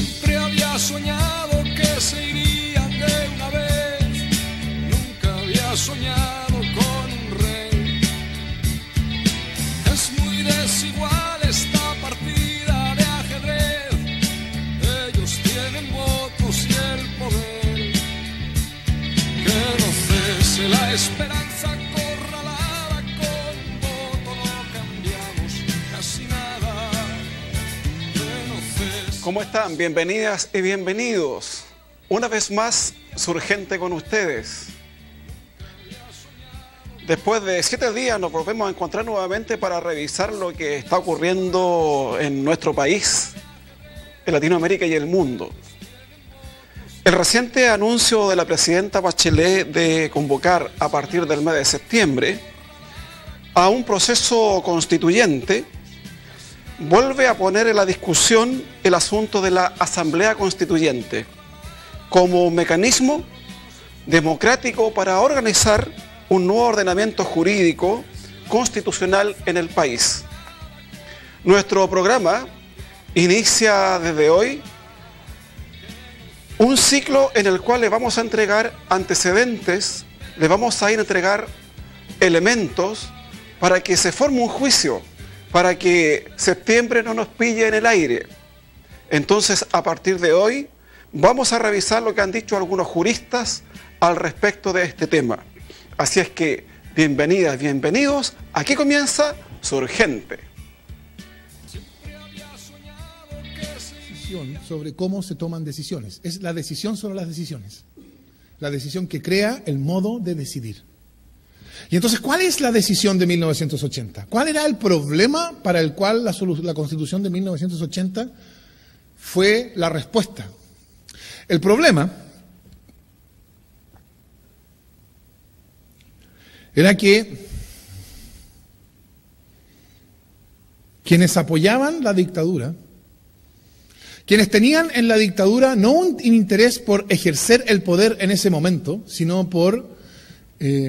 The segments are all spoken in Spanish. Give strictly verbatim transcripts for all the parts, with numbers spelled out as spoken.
Siempre había soñado que se irían de una vez, nunca había soñado con un rey. Es muy desigual esta partida de ajedrez, ellos tienen votos y el poder. Que no cese la esperanza acorralada, con un voto no cambiamos casi nada. Que no cese. ¿Cómo están? Bienvenidas y bienvenidos. Una vez más, Surgente con ustedes. Después de siete días nos volvemos a encontrar nuevamente para revisar lo que está ocurriendo en nuestro país, en Latinoamérica y el mundo. El reciente anuncio de la presidenta Bachelet de convocar a partir del mes de septiembre a un proceso constituyente vuelve a poner en la discusión el asunto de la Asamblea Constituyente como mecanismo democrático para organizar un nuevo ordenamiento jurídico constitucional en el país. Nuestro programa inicia desde hoy un ciclo en el cual le vamos a entregar antecedentes, le vamos a ir a entregar elementos para que se forme un juicio, para que septiembre no nos pille en el aire. Entonces, a partir de hoy, vamos a revisar lo que han dicho algunos juristas al respecto de este tema. Así es que, bienvenidas, bienvenidos, aquí comienza Surgente. Sobre cómo se toman decisiones. Es la decisión sobre las decisiones. La decisión que crea el modo de decidir. Y entonces, ¿cuál es la decisión de mil novecientos ochenta? ¿Cuál era el problema para el cual la, la Constitución de mil novecientos ochenta fue la respuesta? El problema era que quienes apoyaban la dictadura, quienes tenían en la dictadura no un interés por ejercer el poder en ese momento, sino por eh,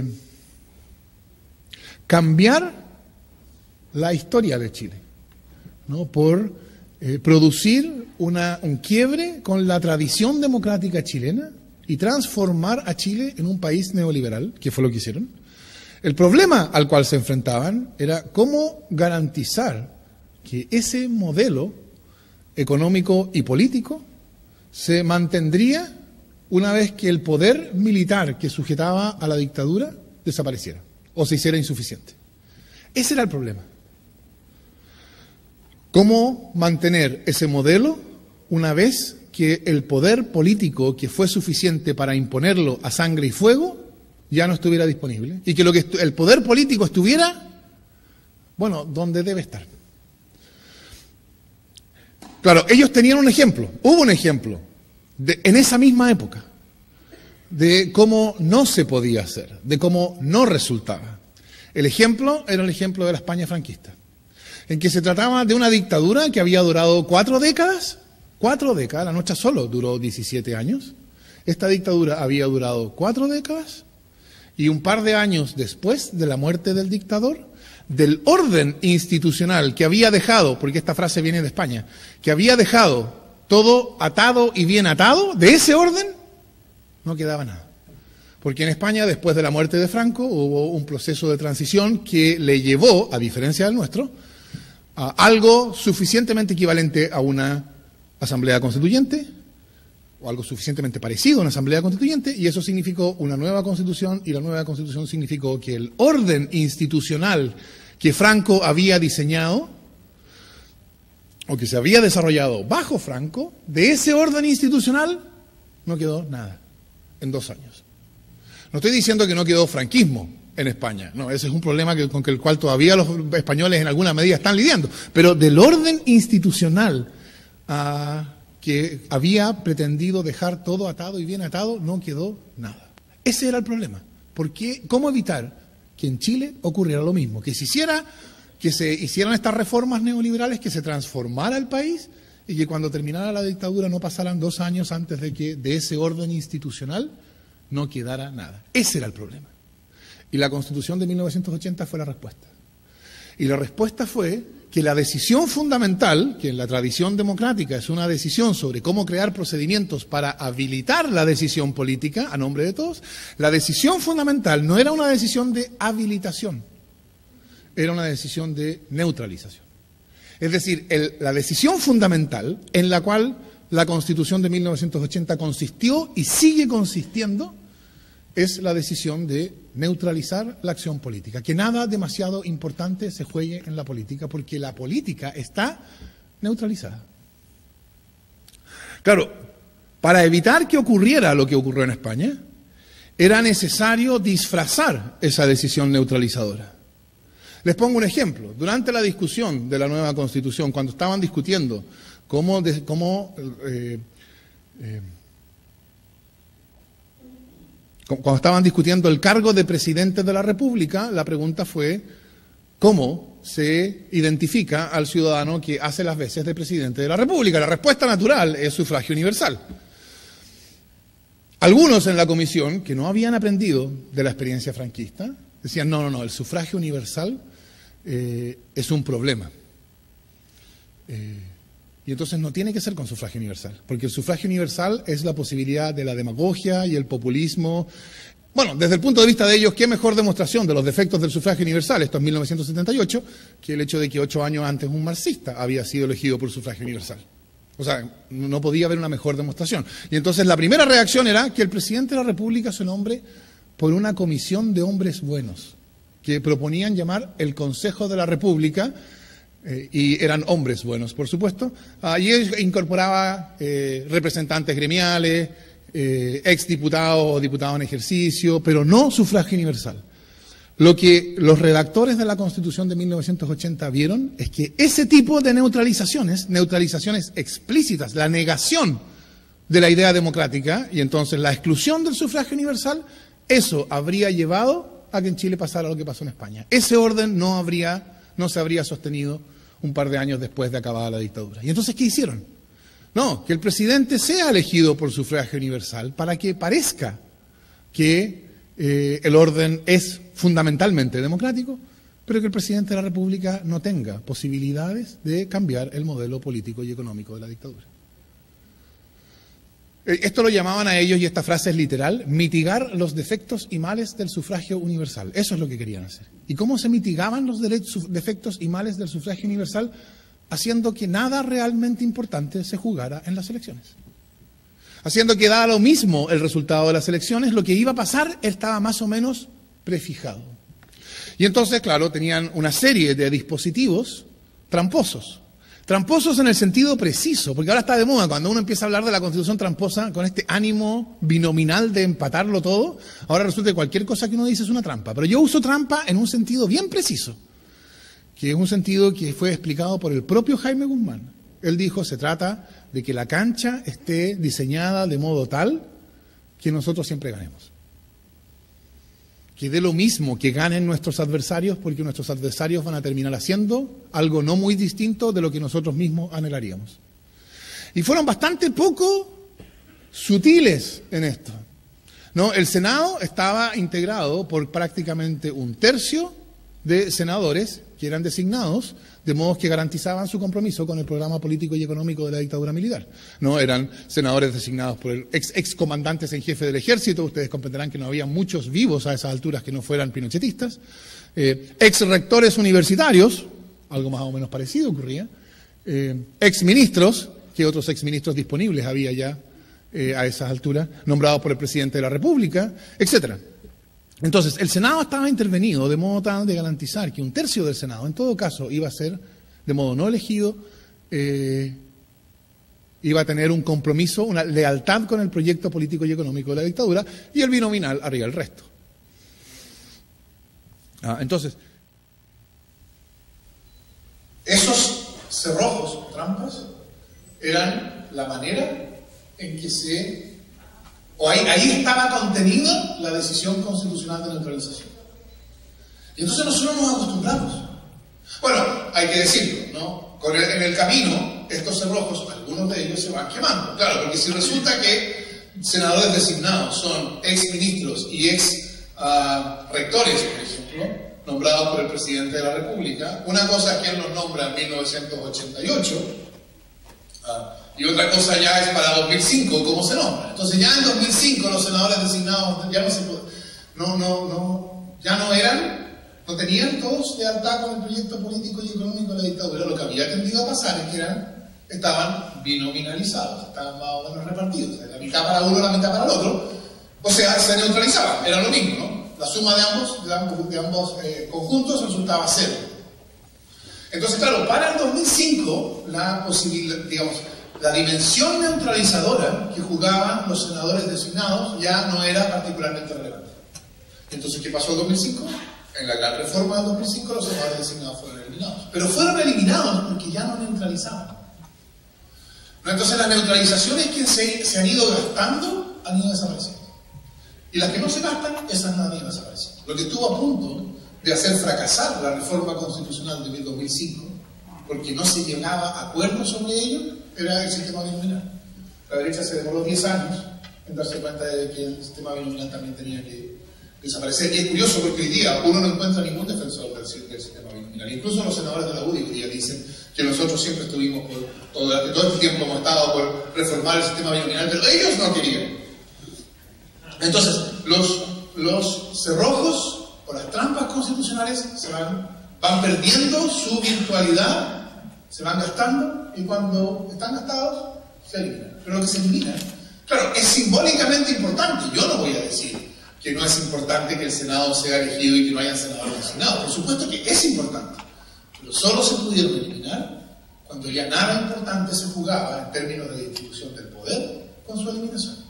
cambiar la historia de Chile, ¿no? Por eh, producir una, un quiebre con la tradición democrática chilena y transformar a Chile en un país neoliberal, que fue lo que hicieron. El problema al cual se enfrentaban era cómo garantizar que ese modelo económico y político se mantendría una vez que el poder militar que sujetaba a la dictadura desapareciera o se hiciera insuficiente. Ese era el problema. ¿Cómo mantener ese modelo una vez que el poder político que fue suficiente para imponerlo a sangre y fuego ya no estuviera disponible? Y que lo que el poder político estuviera, bueno, donde debe estar. Claro, ellos tenían un ejemplo, hubo un ejemplo, de, en esa misma época, de cómo no se podía hacer, de cómo no resultaba. El ejemplo era el ejemplo de la España franquista, en que se trataba de una dictadura que había durado cuatro décadas, cuatro décadas, la nuestra solo duró diecisiete años, esta dictadura había durado cuatro décadas, y un par de años después de la muerte del dictador, del orden institucional que había dejado, porque esta frase viene de España, que había dejado todo atado y bien atado, de ese orden no quedaba nada. Porque en España, después de la muerte de Franco, hubo un proceso de transición que le llevó, a diferencia del nuestro, a algo suficientemente equivalente a una asamblea constituyente, o algo suficientemente parecido a una asamblea constituyente, y eso significó una nueva constitución, y la nueva constitución significó que el orden institucional que Franco había diseñado, o que se había desarrollado bajo Franco, de ese orden institucional no quedó nada en dos años. No estoy diciendo que no quedó franquismo en España, no, ese es un problema que, con el cual todavía los españoles en alguna medida están lidiando, pero del orden institucional a... que había pretendido dejar todo atado y bien atado, no quedó nada. Ese era el problema. ¿Por qué? ¿Cómo evitar que en Chile ocurriera lo mismo? Que se hiciera, que se hicieran estas reformas neoliberales, que se transformara el país y que cuando terminara la dictadura no pasaran dos años antes de que de ese orden institucional no quedara nada. Ese era el problema. Y la Constitución de mil novecientos ochenta fue la respuesta. Y la respuesta fue que la decisión fundamental, que en la tradición democrática es una decisión sobre cómo crear procedimientos para habilitar la decisión política a nombre de todos, la decisión fundamental no era una decisión de habilitación, era una decisión de neutralización. Es decir, el, la decisión fundamental en la cual la Constitución de mil novecientos ochenta consistió y sigue consistiendo es la decisión de neutralizar la acción política, que nada demasiado importante se juegue en la política, porque la política está neutralizada. Claro, para evitar que ocurriera lo que ocurrió en España, era necesario disfrazar esa decisión neutralizadora. Les pongo un ejemplo. Durante la discusión de la nueva Constitución, cuando estaban discutiendo cómo, de, cómo eh, eh, cuando estaban discutiendo el cargo de presidente de la República, la pregunta fue ¿cómo se identifica al ciudadano que hace las veces de presidente de la República? La respuesta natural es sufragio universal. Algunos en la comisión, que no habían aprendido de la experiencia franquista, decían, no, no, no, el sufragio universal eh, es un problema. Eh, y entonces no tiene que ser con sufragio universal, porque el sufragio universal es la posibilidad de la demagogia y el populismo. Bueno, desde el punto de vista de ellos, ¿qué mejor demostración de los defectos del sufragio universal? Esto es mil novecientos setenta y ocho, que el hecho de que ocho años antes un marxista había sido elegido por sufragio universal. O sea, no podía haber una mejor demostración. Y entonces la primera reacción era que el presidente de la República se nombre por una comisión de hombres buenos, que proponían llamar el Consejo de la República, eh, y eran hombres buenos, por supuesto, ah, y él incorporaba eh, representantes gremiales, eh, exdiputados o diputados en ejercicio, pero no sufragio universal. Lo que los redactores de la Constitución de mil novecientos ochenta vieron es que ese tipo de neutralizaciones, neutralizaciones explícitas, la negación de la idea democrática y entonces la exclusión del sufragio universal, eso habría llevado a que en Chile pasara lo que pasó en España. Ese orden no habría, no se habría sostenido un par de años después de acabada la dictadura. ¿Y entonces qué hicieron? No, que el presidente sea elegido por sufragio universal para que parezca que eh, el orden es fundamentalmente democrático, pero que el presidente de la República no tenga posibilidades de cambiar el modelo político y económico de la dictadura. Esto lo llamaban a ellos, y esta frase es literal, mitigar los defectos y males del sufragio universal. Eso es lo que querían hacer. ¿Y cómo se mitigaban los defectos y males del sufragio universal? Haciendo que nada realmente importante se jugara en las elecciones. Haciendo que daba lo mismo el resultado de las elecciones, lo que iba a pasar estaba más o menos prefijado. Y entonces, claro, tenían una serie de dispositivos tramposos. Tramposos en el sentido preciso, porque ahora está de moda cuando uno empieza a hablar de la Constitución tramposa con este ánimo binominal de empatarlo todo, ahora resulta que cualquier cosa que uno dice es una trampa. Pero yo uso trampa en un sentido bien preciso, que es un sentido que fue explicado por el propio Jaime Guzmán. Él dijo, se trata de que la cancha esté diseñada de modo tal que nosotros siempre ganemos. Que dé lo mismo que ganen nuestros adversarios, porque nuestros adversarios van a terminar haciendo algo no muy distinto de lo que nosotros mismos anhelaríamos. Y fueron bastante poco sutiles en esto. ¿No? El Senado estaba integrado por prácticamente un tercio de senadores que eran designados de modos que garantizaban su compromiso con el programa político y económico de la dictadura militar. No eran senadores designados por el ex, ex comandantes en jefe del ejército, ustedes comprenderán que no había muchos vivos a esas alturas que no fueran pinochetistas, eh, ex rectores universitarios, algo más o menos parecido ocurría, eh, ex ministros, que otros ex ministros disponibles había ya eh, a esas alturas, nombrados por el presidente de la República, etcétera. Entonces, el Senado estaba intervenido de modo tal de garantizar que un tercio del Senado, en todo caso, iba a ser, de modo no elegido, eh, iba a tener un compromiso, una lealtad con el proyecto político y económico de la dictadura, y el binominal haría el resto. Ah, entonces, esos cerrojos, trampas, eran la manera en que se... O ahí, ahí estaba contenida la decisión constitucional de neutralización. Y entonces nosotros nos acostumbramos. Bueno, hay que decirlo, ¿no? Con el, en el camino, estos cerrojos, algunos de ellos se van quemando. Claro, porque si resulta que senadores designados son ex ministros y ex uh, rectores, por ejemplo, nombrados por el presidente de la República. Una cosa es quién los nombra en mil novecientos ochenta y ocho, uh, y otra cosa ya es para dos mil cinco, cómo se nombra. Entonces ya en dos mil cinco los senadores designados ya no, se, no, no, no, ya no eran, no tenían todos lealtad con el proyecto político y económico de la dictadura. Lo que había tendido a pasar es que eran, estaban binominalizados, estaban más o menos repartidos, la mitad para uno, la mitad para el otro, o sea, se neutralizaban, era lo mismo, ¿no? La suma de ambos, de ambos, de ambos eh, conjuntos resultaba cero. Entonces, claro, para el dos mil cinco, la posibilidad, digamos, la dimensión neutralizadora que jugaban los senadores designados ya no era particularmente relevante. Entonces, ¿qué pasó en dos mil cinco? En la gran reforma del dos mil cinco los senadores designados fueron eliminados. Pero fueron eliminados porque ya no neutralizaban. ¿No? Entonces, las neutralizaciones que se, se han ido gastando han ido desapareciendo. Y las que no se gastan, esas no han ido desapareciendo. Lo que estuvo a punto de hacer fracasar la reforma constitucional de dos mil cinco, porque no se llegaba a acuerdo sobre ello, era el sistema binominal. La derecha se demoró diez años en darse cuenta de que el sistema binominal también tenía que desaparecer. Y es curioso porque hoy día uno no encuentra ningún defensor del, del sistema binominal. Incluso los senadores de la U D I hoy día dicen que nosotros siempre estuvimos, por todo, todo este tiempo hemos estado por reformar el sistema binominal, pero ellos no querían. Entonces, los, los cerrojos o las trampas constitucionales se van, van perdiendo su virtualidad, se van gastando, y cuando están gastados, se eliminan. Pero lo que se elimina, claro, es simbólicamente importante. Yo no voy a decir que no es importante que el Senado sea elegido y que no haya senadores designados. Por supuesto que es importante, pero solo se pudieron eliminar cuando ya nada importante se jugaba en términos de distribución del poder con su eliminación.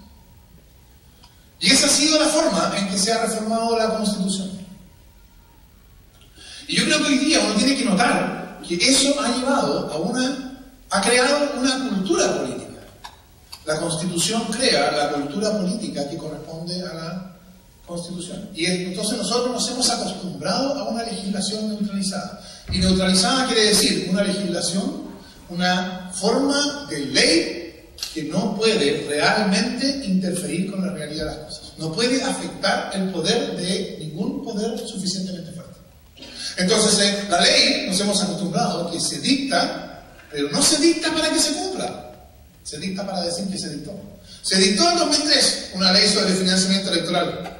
Y esa ha sido la forma en que se ha reformado la Constitución. Y yo creo que hoy día uno tiene que notar que eso ha llevado a una, ha creado una cultura política. La Constitución crea la cultura política que corresponde a la Constitución. Y entonces nosotros nos hemos acostumbrado a una legislación neutralizada. Y neutralizada quiere decir una legislación, una forma de ley que no puede realmente interferir con la realidad de las cosas. No puede afectar el poder de ningún poder suficientemente fuerte. Entonces, eh, la ley, nos hemos acostumbrado a que se dicta, pero no se dicta para que se cumpla. Se dicta para decir que se dictó. Se dictó en dos mil tres una ley sobre financiamiento electoral.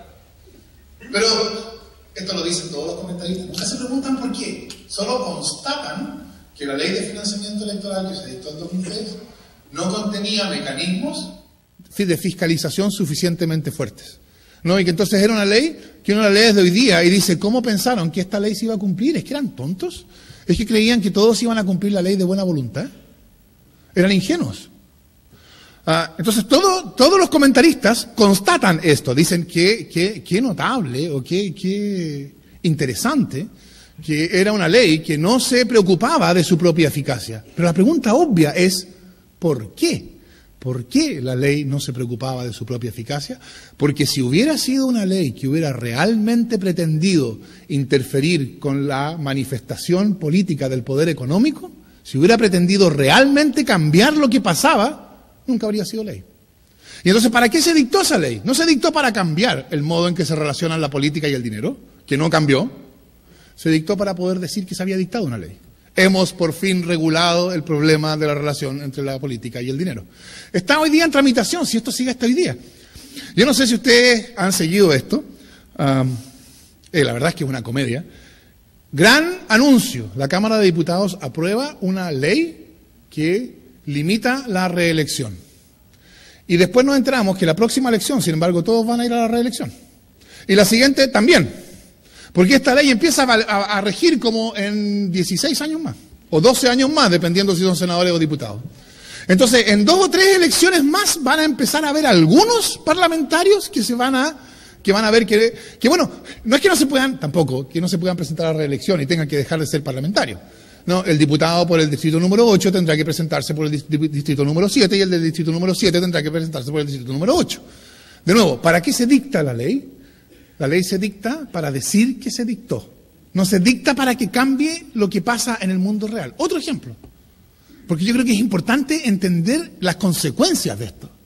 Pero, esto lo dicen todos los comentaristas, nunca se preguntan por qué. Solo constatan que la ley de financiamiento electoral que se dictó en dos mil tres no contenía mecanismos de fiscalización suficientemente fuertes. ¿No? Y que entonces era una ley que uno la lee desde hoy día y dice, ¿cómo pensaron que esta ley se iba a cumplir? ¿Es que eran tontos? ¿Es que creían que todos iban a cumplir la ley de buena voluntad? Eran ingenuos. Ah, entonces todo, todos los comentaristas constatan esto, dicen que, que, que notable o que, que interesante que era una ley que no se preocupaba de su propia eficacia. Pero la pregunta obvia es, ¿por qué? ¿Por qué la ley no se preocupaba de su propia eficacia? Porque si hubiera sido una ley que hubiera realmente pretendido interferir con la manifestación política del poder económico, si hubiera pretendido realmente cambiar lo que pasaba, nunca habría sido ley. Y entonces, ¿para qué se dictó esa ley? No se dictó para cambiar el modo en que se relacionan la política y el dinero, que no cambió. Se dictó para poder decir que se había dictado una ley. Hemos por fin regulado el problema de la relación entre la política y el dinero. Está hoy día en tramitación, si esto sigue hasta hoy día. Yo no sé si ustedes han seguido esto. Um, eh, la verdad es que es una comedia. Gran anuncio. La Cámara de Diputados aprueba una ley que limita la reelección. Y después nos enteramos que la próxima elección, sin embargo, todos van a ir a la reelección. Y la siguiente también. Porque esta ley empieza a, a, a regir como en dieciséis años más, o doce años más, dependiendo si son senadores o diputados. Entonces, en dos o tres elecciones más van a empezar a haber algunos parlamentarios que se van a, que van a ver que, que bueno, no es que no se puedan, tampoco, que no se puedan presentar a la reelección y tengan que dejar de ser parlamentarios. No, el diputado por el distrito número ocho tendrá que presentarse por el distrito número siete y el del distrito número siete tendrá que presentarse por el distrito número ocho. De nuevo, ¿para qué se dicta la ley? La ley se dicta para decir que se dictó. No se dicta para que cambie lo que pasa en el mundo real. Otro ejemplo. Porque yo creo que es importante entender las consecuencias de esto.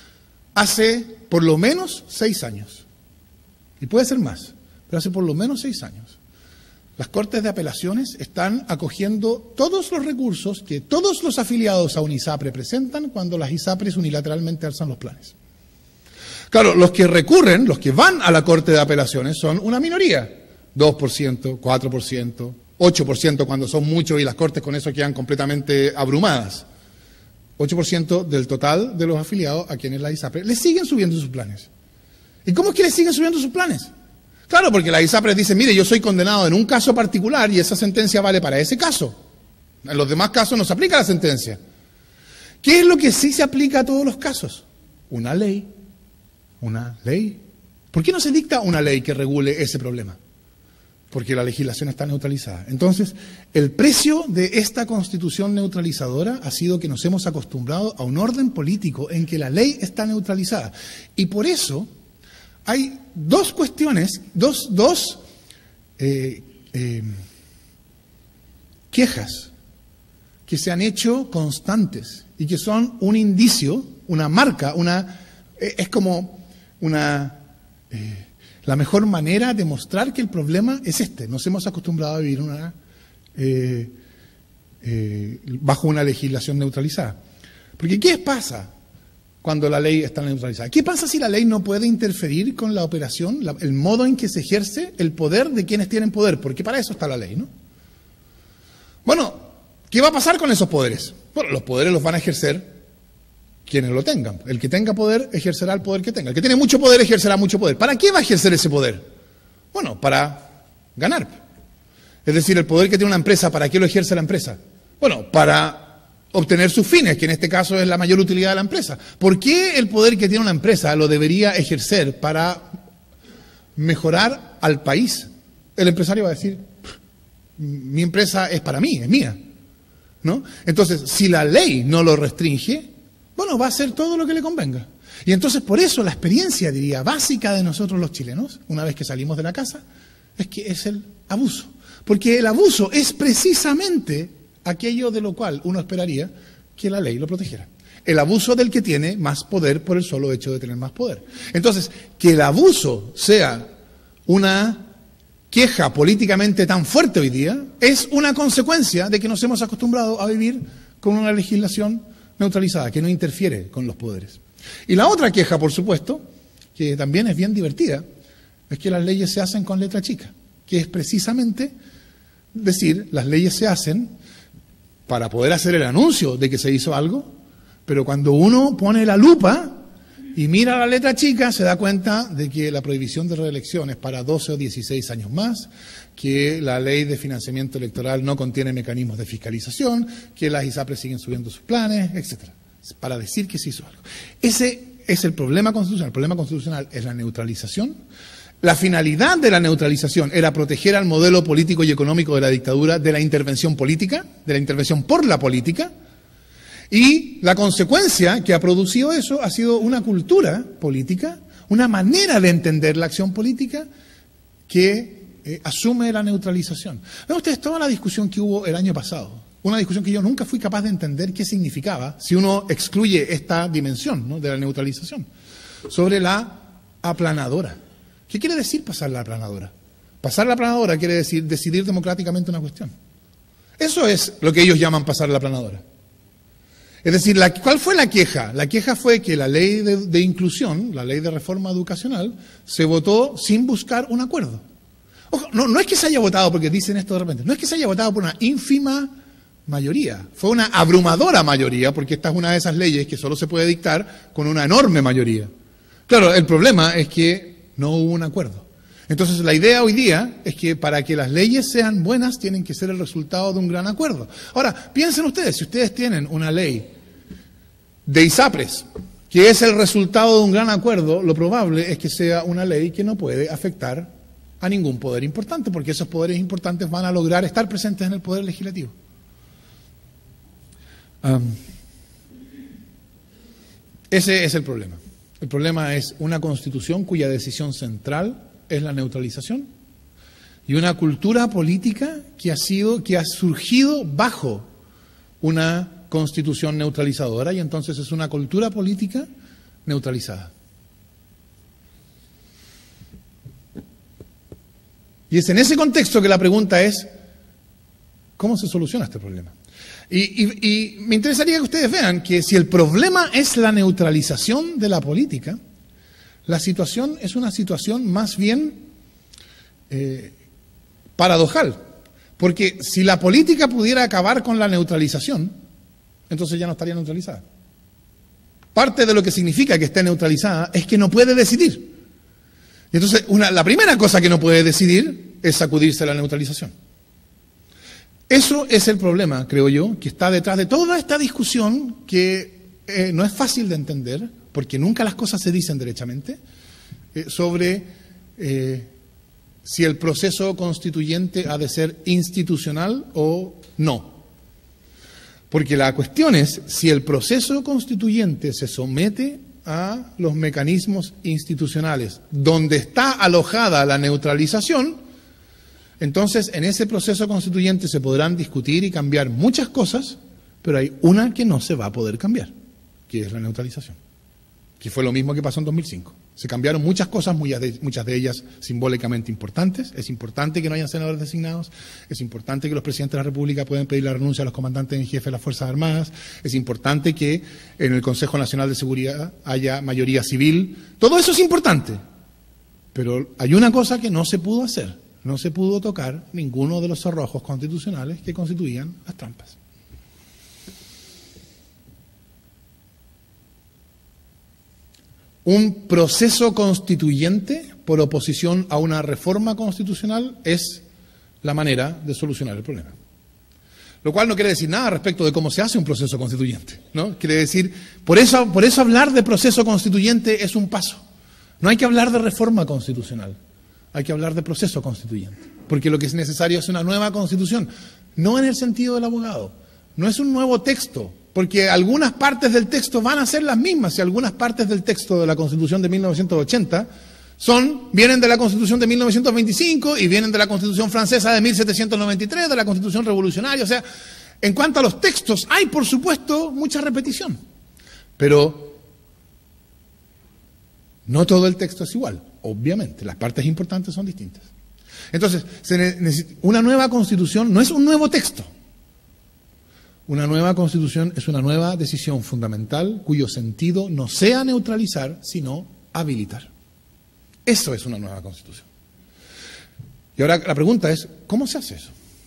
Hace por lo menos seis años. Y puede ser más. Pero hace por lo menos seis años. Las Cortes de Apelaciones están acogiendo todos los recursos que todos los afiliados a un ISAPRE presentan cuando las ISAPRES unilateralmente alzan los planes. Claro, los que recurren, los que van a la Corte de Apelaciones son una minoría, dos por ciento, cuatro por ciento, ocho por ciento cuando son muchos y las Cortes con eso quedan completamente abrumadas. ocho por ciento del total de los afiliados a quienes la ISAPRE les siguen subiendo sus planes. ¿Y cómo es que les siguen subiendo sus planes? Claro, porque la ISAPRE dice, mire, yo soy condenado en un caso particular y esa sentencia vale para ese caso. En los demás casos no se aplica la sentencia. ¿Qué es lo que sí se aplica a todos los casos? Una ley. Una ley. ¿Por qué no se dicta una ley que regule ese problema? Porque la legislación está neutralizada. Entonces, el precio de esta constitución neutralizadora ha sido que nos hemos acostumbrado a un orden político en que la ley está neutralizada. Y por eso hay dos cuestiones, dos, dos eh, eh, quejas que se han hecho constantes y que son un indicio, una marca, una eh, es como una eh, la mejor manera de mostrar que el problema es este. Nos hemos acostumbrado a vivir una, eh, eh, bajo una legislación neutralizada. Porque ¿qué pasa cuando la ley está neutralizada? ¿Qué pasa si la ley no puede interferir con la operación, la, el modo en que se ejerce el poder de quienes tienen poder? Porque para eso está la ley, ¿no? Bueno, ¿qué va a pasar con esos poderes? Bueno, los poderes los van a ejercer quienes lo tengan. El que tenga poder ejercerá el poder que tenga. El que tiene mucho poder ejercerá mucho poder. ¿Para qué va a ejercer ese poder? Bueno, para ganar. Es decir, el poder que tiene una empresa, ¿para qué lo ejerce la empresa? Bueno, para obtener sus fines, que en este caso es la mayor utilidad de la empresa. ¿Por qué el poder que tiene una empresa lo debería ejercer para mejorar al país? El empresario va a decir, mi empresa es para mí, es mía, ¿no? Entonces, si la ley no lo restringe, bueno, va a hacer todo lo que le convenga. Y entonces, por eso, la experiencia, diría, básica de nosotros los chilenos, una vez que salimos de la casa, es que es el abuso. Porque el abuso es precisamente aquello de lo cual uno esperaría que la ley lo protegiera. El abuso del que tiene más poder por el solo hecho de tener más poder. Entonces, que el abuso sea una queja políticamente tan fuerte hoy día es una consecuencia de que nos hemos acostumbrado a vivir con una legislación neutralizada, que no interfiere con los poderes. Y la otra queja, por supuesto, que también es bien divertida, es que las leyes se hacen con letra chica, que es precisamente decir, las leyes se hacen para poder hacer el anuncio de que se hizo algo, pero cuando uno pone la lupa y mira la letra chica, se da cuenta de que la prohibición de reelección es para doce o dieciséis años más, que la ley de financiamiento electoral no contiene mecanismos de fiscalización, que las ISAPRES siguen subiendo sus planes, etcétera, para decir que se hizo algo. Ese es el problema constitucional. El problema constitucional es la neutralización. La finalidad de la neutralización era proteger al modelo político y económico de la dictadura de la intervención política, de la intervención por la política. Y la consecuencia que ha producido eso ha sido una cultura política, una manera de entender la acción política que eh, asume la neutralización. Vean ustedes toda la discusión que hubo el año pasado, una discusión que yo nunca fui capaz de entender qué significaba si uno excluye esta dimensión, ¿no?, de la neutralización, sobre la aplanadora. ¿Qué quiere decir pasar la aplanadora? Pasar la aplanadora quiere decir decidir democráticamente una cuestión. Eso es lo que ellos llaman pasar la aplanadora. Es decir, la, ¿cuál fue la queja? La queja fue que la ley de, de inclusión, la ley de reforma educacional, se votó sin buscar un acuerdo. Ojo, no, no es que se haya votado, porque dicen esto de repente, no es que se haya votado por una ínfima mayoría, fue una abrumadora mayoría, porque esta es una de esas leyes que solo se puede dictar con una enorme mayoría. Claro, el problema es que no hubo un acuerdo. Entonces, la idea hoy día es que para que las leyes sean buenas tienen que ser el resultado de un gran acuerdo. Ahora, piensen ustedes, si ustedes tienen una ley de ISAPRES que es el resultado de un gran acuerdo, lo probable es que sea una ley que no puede afectar a ningún poder importante, porque esos poderes importantes van a lograr estar presentes en el poder legislativo. Um, ese es el problema. El problema es una constitución cuya decisión central es la neutralización y una cultura política que ha sido, que ha surgido bajo una constitución neutralizadora, y entonces es una cultura política neutralizada. Y es en ese contexto que la pregunta es, ¿cómo se soluciona este problema? Y, y, y me interesaría que ustedes vean que si el problema es la neutralización de la política, la situación es una situación más bien eh, paradojal. Porque si la política pudiera acabar con la neutralización, entonces ya no estaría neutralizada. Parte de lo que significa que esté neutralizada es que no puede decidir. Y entonces, una, la primera cosa que no puede decidir es sacudirse la neutralización. Eso es el problema, creo yo, que está detrás de toda esta discusión que eh, no es fácil de entender, porque nunca las cosas se dicen derechamente, eh, sobre eh, si el proceso constituyente ha de ser institucional o no. Porque la cuestión es si el proceso constituyente se somete a los mecanismos institucionales donde está alojada la neutralización, entonces en ese proceso constituyente se podrán discutir y cambiar muchas cosas, pero hay una que no se va a poder cambiar, que es la neutralización, que fue lo mismo que pasó en dos mil cinco. Se cambiaron muchas cosas, muchas de, muchas de ellas simbólicamente importantes. Es importante que no hayan senadores designados, es importante que los presidentes de la República puedan pedir la renuncia a los comandantes en jefe de las Fuerzas Armadas, es importante que en el Consejo Nacional de Seguridad haya mayoría civil. Todo eso es importante, pero hay una cosa que no se pudo hacer, no se pudo tocar ninguno de los cerrojos constitucionales que constituían las trampas. Un proceso constituyente por oposición a una reforma constitucional es la manera de solucionar el problema. Lo cual no quiere decir nada respecto de cómo se hace un proceso constituyente, ¿no? Quiere decir, por eso, por eso hablar de proceso constituyente es un paso. No hay que hablar de reforma constitucional, hay que hablar de proceso constituyente. Porque lo que es necesario es una nueva constitución, no en el sentido del abogado, no es un nuevo texto. Porque algunas partes del texto van a ser las mismas, y algunas partes del texto de la Constitución de mil novecientos ochenta son, vienen de la Constitución de mil novecientos veinticinco y vienen de la Constitución francesa de mil setecientos noventa y tres, de la Constitución revolucionaria. O sea, en cuanto a los textos, hay, por supuesto, mucha repetición. Pero no todo el texto es igual, obviamente. Las partes importantes son distintas. Entonces, se necesita, una nueva Constitución no es un nuevo texto. Una nueva Constitución es una nueva decisión fundamental cuyo sentido no sea neutralizar, sino habilitar. Eso es una nueva Constitución. Y ahora la pregunta es, ¿cómo se hace eso?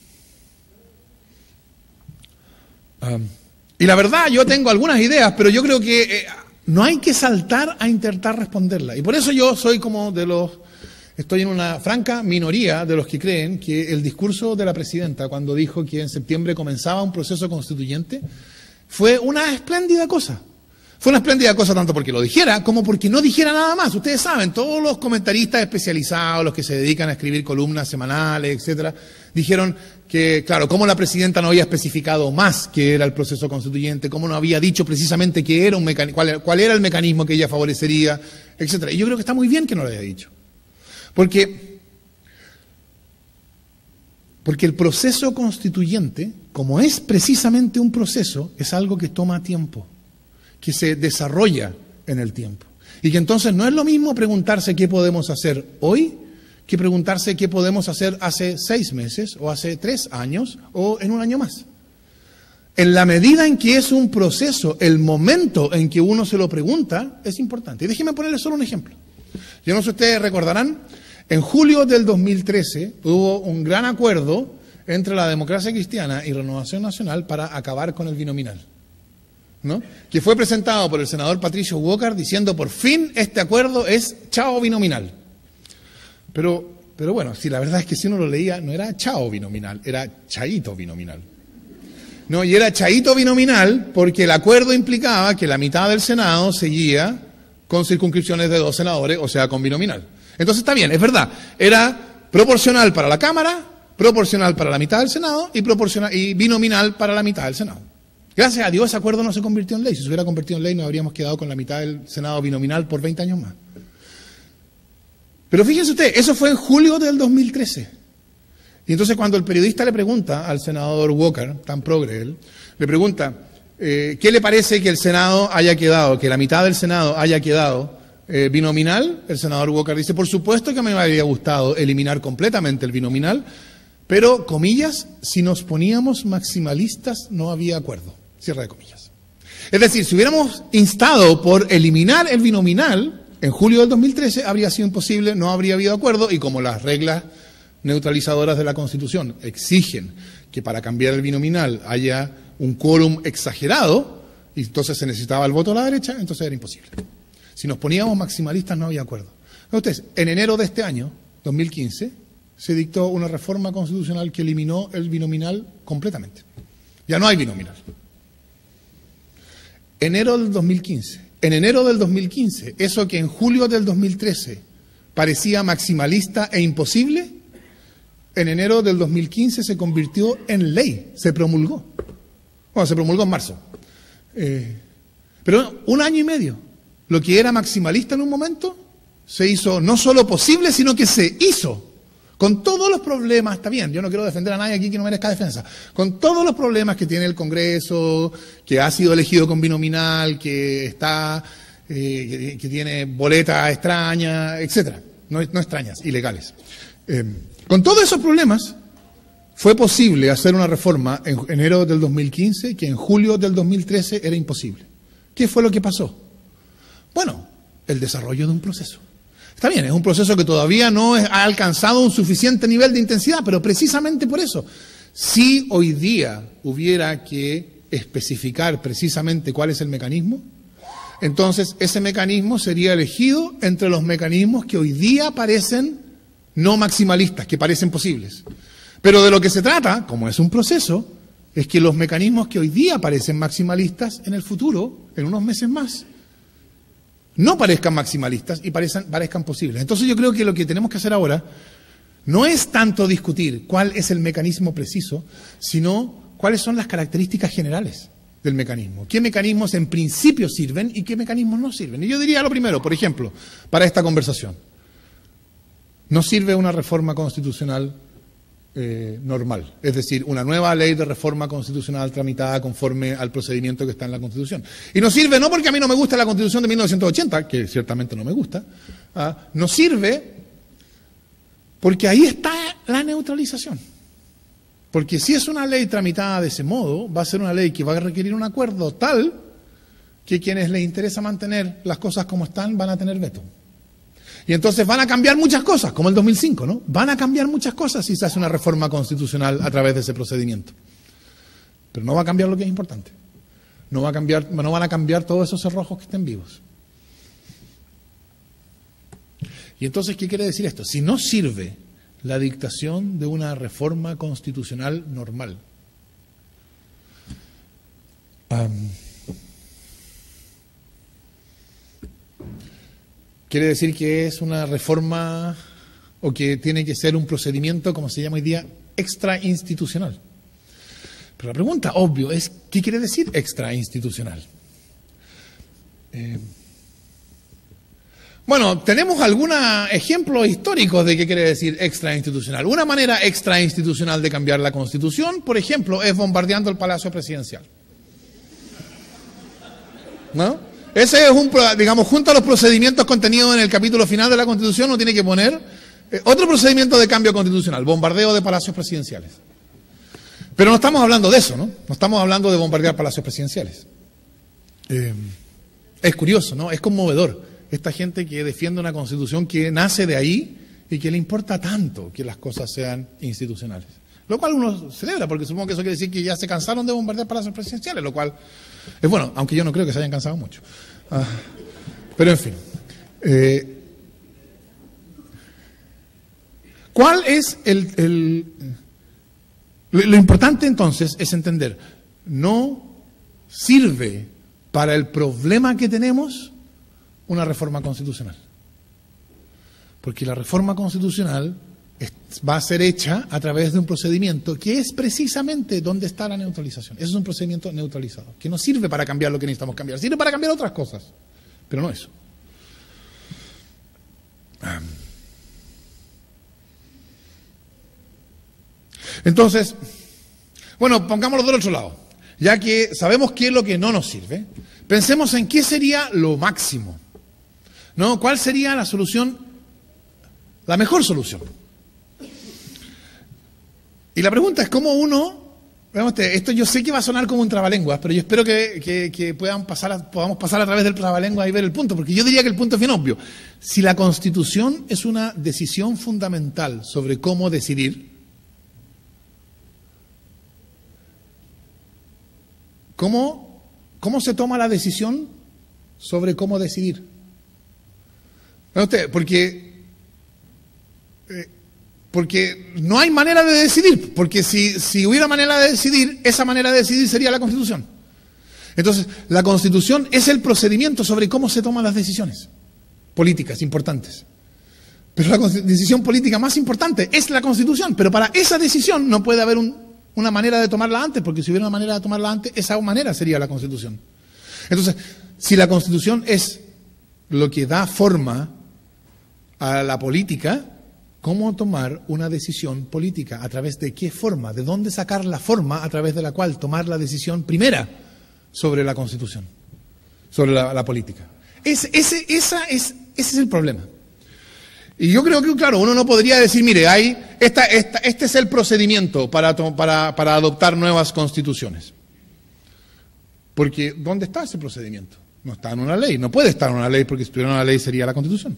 Um, y la verdad, yo tengo algunas ideas, pero yo creo que eh, no hay que saltar a intentar responderla. Y por eso yo soy como de los... Estoy en una franca minoría de los que creen que el discurso de la presidenta cuando dijo que en septiembre comenzaba un proceso constituyente fue una espléndida cosa. Fue una espléndida cosa tanto porque lo dijera como porque no dijera nada más. Ustedes saben, todos los comentaristas especializados, los que se dedican a escribir columnas semanales, etcétera, dijeron que, claro, cómo la presidenta no había especificado más qué era el proceso constituyente, cómo no había dicho precisamente qué era un mecan- cuál, cuál era el mecanismo que ella favorecería, etcétera. Y yo creo que está muy bien que no lo haya dicho. Porque, porque el proceso constituyente, como es precisamente un proceso, es algo que toma tiempo, que se desarrolla en el tiempo. Y que entonces no es lo mismo preguntarse qué podemos hacer hoy, que preguntarse qué podemos hacer hace seis meses, o hace tres años, o en un año más. En la medida en que es un proceso, el momento en que uno se lo pregunta es importante. Y déjenme ponerles solo un ejemplo. Yo no sé si ustedes recordarán, en julio del dos mil trece hubo un gran acuerdo entre la Democracia Cristiana y Renovación Nacional para acabar con el binominal, ¿no? Que fue presentado por el senador Patricio Walker diciendo por fin este acuerdo es chao binominal. Pero, pero bueno, si la verdad es que si uno lo leía no era chao binominal, era chaito binominal. No, y era chaito binominal porque el acuerdo implicaba que la mitad del Senado seguía con circunscripciones de dos senadores, o sea, con binominal. Entonces está bien, es verdad, era proporcional para la Cámara, proporcional para la mitad del Senado y, proporcional, y binominal para la mitad del Senado. Gracias a Dios ese acuerdo no se convirtió en ley. Si se hubiera convertido en ley nos habríamos quedado con la mitad del Senado binominal por veinte años más. Pero fíjense usted, eso fue en julio del dos mil trece. Y entonces cuando el periodista le pregunta al senador Walker, tan progre él, le pregunta, eh, ¿qué le parece que el Senado haya quedado, que la mitad del Senado haya quedado eh, binominal, el senador Walker dice, por supuesto que me habría gustado eliminar completamente el binominal, pero, comillas, si nos poníamos maximalistas no había acuerdo. Cierre de comillas. Es decir, si hubiéramos instado por eliminar el binominal, en julio del dos mil trece habría sido imposible, no habría habido acuerdo, y como las reglas neutralizadoras de la Constitución exigen que para cambiar el binominal haya un quórum exagerado, y entonces se necesitaba el voto a la derecha, entonces era imposible. Si nos poníamos maximalistas no había acuerdo. Entonces, en enero de este año, dos mil quince, se dictó una reforma constitucional que eliminó el binominal completamente. Ya no hay binominal. Enero del dos mil quince. En enero del dos mil quince, eso que en julio del dos mil trece parecía maximalista e imposible, en enero del dos mil quince se convirtió en ley, se promulgó. Bueno, se promulgó en marzo. Eh, pero un año y medio, lo que era maximalista en un momento, se hizo no solo posible, sino que se hizo. Con todos los problemas, está bien, yo no quiero defender a nadie aquí que no merezca defensa, con todos los problemas que tiene el Congreso, que ha sido elegido con binominal, que está, eh, que, que tiene boletas extrañas, etcétera, no, no extrañas, ilegales. Eh, con todos esos problemas, fue posible hacer una reforma en enero del dos mil quince que en julio del dos mil trece era imposible. ¿Qué fue lo que pasó? Bueno, el desarrollo de un proceso. Está bien, es un proceso que todavía no ha alcanzado un suficiente nivel de intensidad, pero precisamente por eso, si hoy día hubiera que especificar precisamente cuál es el mecanismo, entonces ese mecanismo sería elegido entre los mecanismos que hoy día parecen no maximalistas, que parecen posibles. Pero de lo que se trata, como es un proceso, es que los mecanismos que hoy día parecen maximalistas, en el futuro, en unos meses más, no parezcan maximalistas y parezcan, parezcan posibles. Entonces yo creo que lo que tenemos que hacer ahora no es tanto discutir cuál es el mecanismo preciso, sino cuáles son las características generales del mecanismo. ¿Qué mecanismos en principio sirven y qué mecanismos no sirven? Y yo diría lo primero, por ejemplo, para esta conversación. No sirve una reforma constitucional Eh, normal, es decir, una nueva ley de reforma constitucional tramitada conforme al procedimiento que está en la Constitución. Y no sirve no porque a mí no me gusta la Constitución de mil novecientos ochenta, que ciertamente no me gusta, ¿ah? No sirve porque ahí está la neutralización. Porque si es una ley tramitada de ese modo, va a ser una ley que va a requerir un acuerdo tal que quienes les interesa mantener las cosas como están van a tener veto. Y entonces van a cambiar muchas cosas, como el dos mil cinco, ¿no? Van a cambiar muchas cosas si se hace una reforma constitucional a través de ese procedimiento. Pero no va a cambiar lo que es importante. No va a cambiar, no van a cambiar todos esos cerrojos que estén vivos. Y entonces, ¿qué quiere decir esto? Si no sirve la dictación de una reforma constitucional normal, um, quiere decir que es una reforma o que tiene que ser un procedimiento, como se llama hoy día, extrainstitucional. Pero la pregunta, obvio, es ¿qué quiere decir extrainstitucional? Eh, bueno, tenemos algunos ejemplos históricos de qué quiere decir extrainstitucional. Una manera extrainstitucional de cambiar la Constitución, por ejemplo, es bombardeando el Palacio Presidencial. ¿No? Ese es un, digamos, junto a los procedimientos contenidos en el capítulo final de la Constitución, uno tiene que poner eh, otro procedimiento de cambio constitucional, bombardeo de palacios presidenciales. Pero no estamos hablando de eso, ¿no? No estamos hablando de bombardear palacios presidenciales. Eh, es curioso, ¿no? Es conmovedor. Esta gente que defiende una Constitución que nace de ahí y que le importa tanto que las cosas sean institucionales. Lo cual uno celebra, porque supongo que eso quiere decir que ya se cansaron de bombardear palacios presidenciales, lo cual es bueno, aunque yo no creo que se hayan cansado mucho. Ah, pero en fin. Eh, ¿Cuál es el, el lo, lo importante entonces es entender, no sirve para el problema que tenemos una reforma constitucional. Porque la reforma constitucional va a ser hecha a través de un procedimiento que es precisamente donde está la neutralización. Eso es un procedimiento neutralizado, que no sirve para cambiar lo que necesitamos cambiar, sirve para cambiar otras cosas, pero no eso. Entonces, bueno, pongámoslo del otro lado. Ya que sabemos qué es lo que no nos sirve, pensemos en qué sería lo máximo. ¿No? ¿Cuál sería la solución, la mejor solución? Y la pregunta es cómo uno, esto yo sé que va a sonar como un trabalenguas, pero yo espero que, que, que puedan pasar a, podamos pasar a través del trabalenguas y ver el punto, porque yo diría que el punto es bien obvio. Si la Constitución es una decisión fundamental sobre cómo decidir, ¿cómo, cómo se toma la decisión sobre cómo decidir? Usted, porque, eh, porque no hay manera de decidir, porque si, si hubiera manera de decidir, esa manera de decidir sería la Constitución. Entonces, la Constitución es el procedimiento sobre cómo se toman las decisiones políticas importantes. Pero la decisión política más importante es la Constitución, pero para esa decisión no puede haber un, una manera de tomarla antes, porque si hubiera una manera de tomarla antes, esa manera sería la Constitución. Entonces, si la Constitución es lo que da forma a la política, ¿cómo tomar una decisión política? ¿A través de qué forma? ¿De dónde sacar la forma a través de la cual tomar la decisión primera sobre la Constitución, sobre la, la política? Ese, ese, esa es, ese es el problema. Y yo creo que, claro, uno no podría decir, mire, hay esta, esta, este es el procedimiento para, para, para adoptar nuevas constituciones. Porque, ¿dónde está ese procedimiento? No está en una ley, no puede estar en una ley, porque si estuviera en una ley sería la Constitución.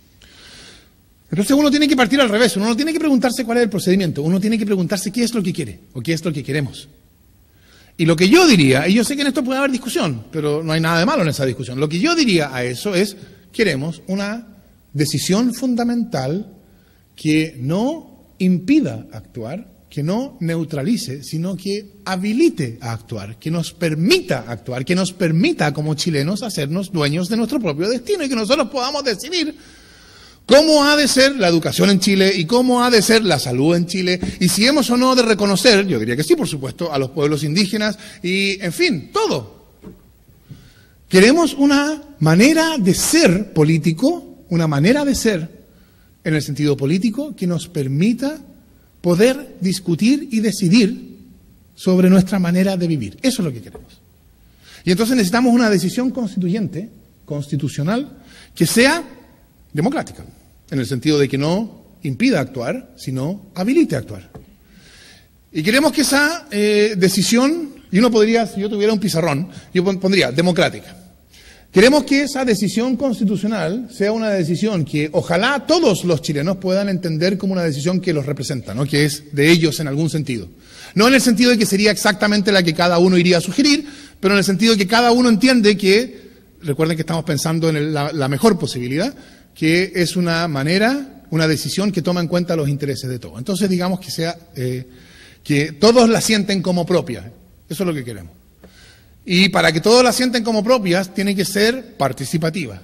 Entonces uno tiene que partir al revés, uno no tiene que preguntarse cuál es el procedimiento, uno tiene que preguntarse qué es lo que quiere, o qué es lo que queremos. Y lo que yo diría, y yo sé que en esto puede haber discusión, pero no hay nada de malo en esa discusión, lo que yo diría a eso es, queremos una decisión fundamental que no impida actuar, que no neutralice, sino que habilite a actuar, que nos permita actuar, que nos permita como chilenos hacernos dueños de nuestro propio destino y que nosotros podamos decidir cómo ha de ser la educación en Chile y cómo ha de ser la salud en Chile y si hemos o no de reconocer, yo diría que sí, por supuesto, a los pueblos indígenas y, en fin, todo. Queremos una manera de ser político, una manera de ser en el sentido político que nos permita poder discutir y decidir sobre nuestra manera de vivir. Eso es lo que queremos. Y entonces necesitamos una decisión constituyente, constitucional, que sea democrática, en el sentido de que no impida actuar, sino habilite a actuar. Y queremos que esa eh, decisión, y uno podría, si yo tuviera un pizarrón, yo pondría democrática. Queremos que esa decisión constitucional sea una decisión que ojalá todos los chilenos puedan entender como una decisión que los representa, ¿no? Que es de ellos en algún sentido. No en el sentido de que sería exactamente la que cada uno iría a sugerir, pero en el sentido de que cada uno entiende que, recuerden que estamos pensando en el, la, la mejor posibilidad, que es una manera, una decisión que toma en cuenta los intereses de todos. Entonces digamos que sea, eh, que todos la sienten como propia. Eso es lo que queremos. Y para que todos la sienten como propias, tiene que ser participativa.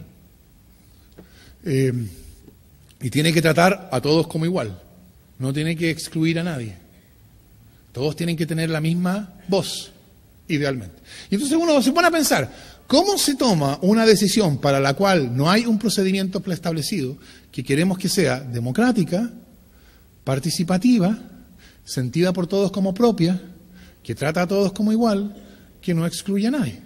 Eh, y tiene que tratar a todos como igual. No tiene que excluir a nadie. Todos tienen que tener la misma voz, idealmente. Y entonces uno se pone a pensar, ¿cómo se toma una decisión para la cual no hay un procedimiento preestablecido, que queremos que sea democrática, participativa, sentida por todos como propia, que trata a todos como igual, que no excluye a nadie?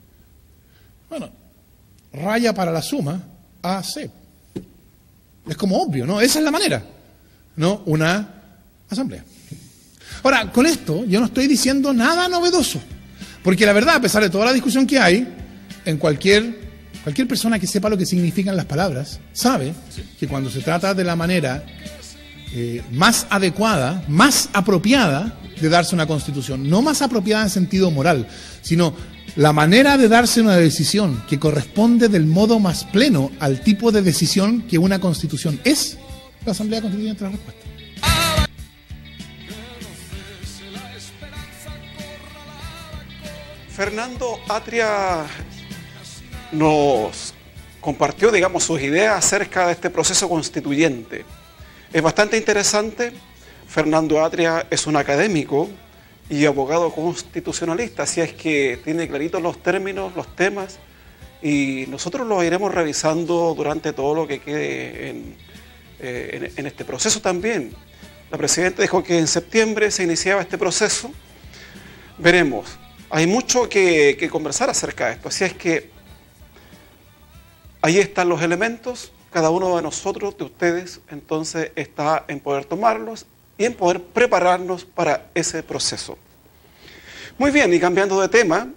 Bueno, raya para la suma A C. Es como obvio, ¿no? Esa es la manera, ¿no? Una asamblea. Ahora, con esto yo no estoy diciendo nada novedoso, porque la verdad, a pesar de toda la discusión que hay, en cualquier, cualquier persona que sepa lo que significan las palabras, sabe que cuando se trata de la manera eh, más adecuada, más apropiada de darse una constitución, no más apropiada en sentido moral, sino la manera de darse una decisión que corresponde del modo más pleno al tipo de decisión que una constitución es, la Asamblea Constituyente la respuesta. Fernando Atria nos compartió, digamos, sus ideas acerca de este proceso constituyente. Es bastante interesante. Fernando Atria es un académico y abogado constitucionalista, así es que tiene claritos los términos, los temas, y nosotros los iremos revisando durante todo lo que quede en, eh, en, en este proceso también. La presidenta dijo que en septiembre se iniciaba este proceso. Veremos. Hay mucho que, que conversar acerca de esto, así es que Ahí están los elementos, cada uno de nosotros, de ustedes, entonces está en poder tomarlos y en poder prepararnos para ese proceso. Muy bien, y cambiando de tema,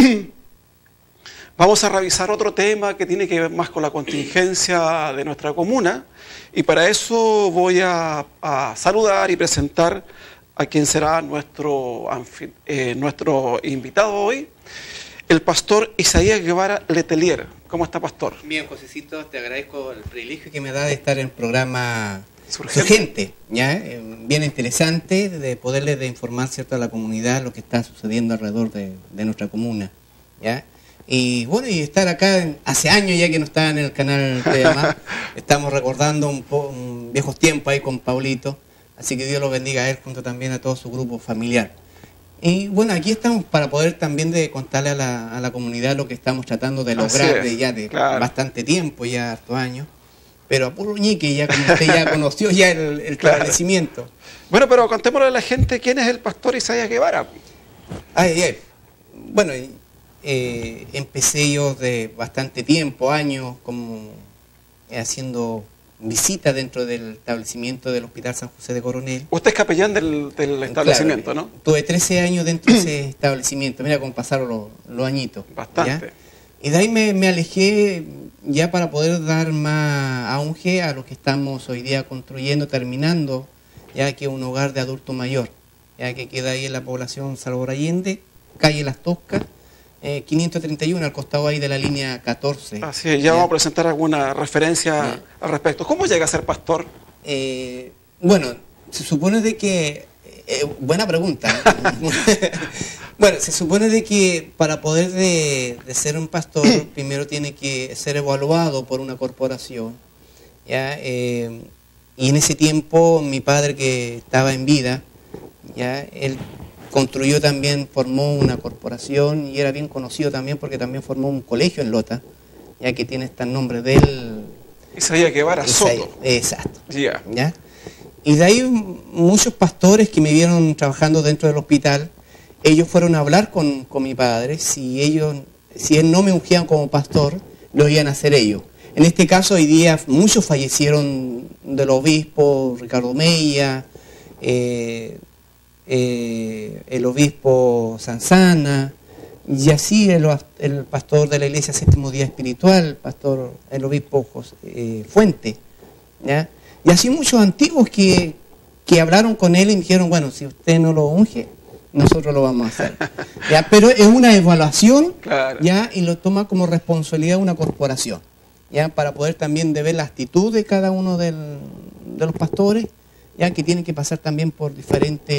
vamos a revisar otro tema que tiene que ver más con la contingencia de nuestra comuna, y para eso voy a, a saludar y presentar a quien será nuestro, eh, nuestro invitado hoy, el pastor Isaías Guevara Letelier. ¿Cómo está, pastor? Bien, Josecito, te agradezco el privilegio que me da de estar en el programa Surgente, Surgente, ¿ya? Eh, bien interesante, de poderle de informar, ¿cierto?, a la comunidad lo que está sucediendo alrededor de, de nuestra comuna, ¿ya? Y bueno, y estar acá, en, hace años ya que no estaba en el canal T V más, estamos recordando un, po, un viejos tiempos ahí con Paulito, así que Dios lo bendiga a él junto también a todo su grupo familiar. Y bueno, aquí estamos para poder también de contarle a la, a la comunidad lo que estamos tratando de lograr de ya de claro. bastante tiempo, ya hartos años, pero a puro ñique, ya como usted ya conoció ya el, el claro. establecimiento. Bueno, pero contémosle a la gente quién es el pastor Isaías Guevara. Ay, ay. Bueno, eh, empecé yo de bastante tiempo, años, como eh, haciendo visitas dentro del establecimiento del Hospital San José de Coronel. Usted es capellán del, del establecimiento, claro, ¿no? Tuve trece años dentro de ese establecimiento, mira cómo pasaron los, los añitos. Bastante. ¿Ya? Y de ahí me, me alejé ya para poder dar más auge a lo que estamos hoy día construyendo, terminando, ya que es un hogar de adulto mayor, ya que queda ahí en la población Salvador Allende, calle Las Toscas, Eh, quinientos treinta y uno, al costado ahí de la línea catorce. Así es, ya, ya vamos a presentar alguna referencia ya. al respecto. ¿Cómo llega a ser pastor? Eh, bueno, se supone de que... Eh, buena pregunta. Bueno, se supone de que para poder de, de ser un pastor, primero tiene que ser evaluado por una corporación. ¿Ya? Eh, y en ese tiempo, mi padre, que estaba en vida, ya él construyó también, formó una corporación y era bien conocido también porque también formó un colegio en Lota, ya que tiene este nombre de él. Isaías Guevara Soto. Exacto. Yeah. ¿Ya? Y de ahí muchos pastores que me vieron trabajando dentro del hospital, ellos fueron a hablar con, con mi padre, si ellos, si él no me ungían como pastor, lo iban a hacer ellos. En este caso hoy día muchos fallecieron del obispo Ricardo Meya, eh, Eh, el obispo Sanzana, y así el, el pastor de la iglesia Séptimo Día Espiritual, el pastor, el obispo José, eh, Fuente, ¿ya? Y así muchos antiguos que, que hablaron con él y dijeron, bueno, si usted no lo unge, nosotros lo vamos a hacer. ¿Ya? Pero es una evaluación, claro. ¿ya? Y lo toma como responsabilidad una corporación, ¿ya? Para poder también de ver la actitud de cada uno del, de los pastores, ya que tienen que pasar también por diferentes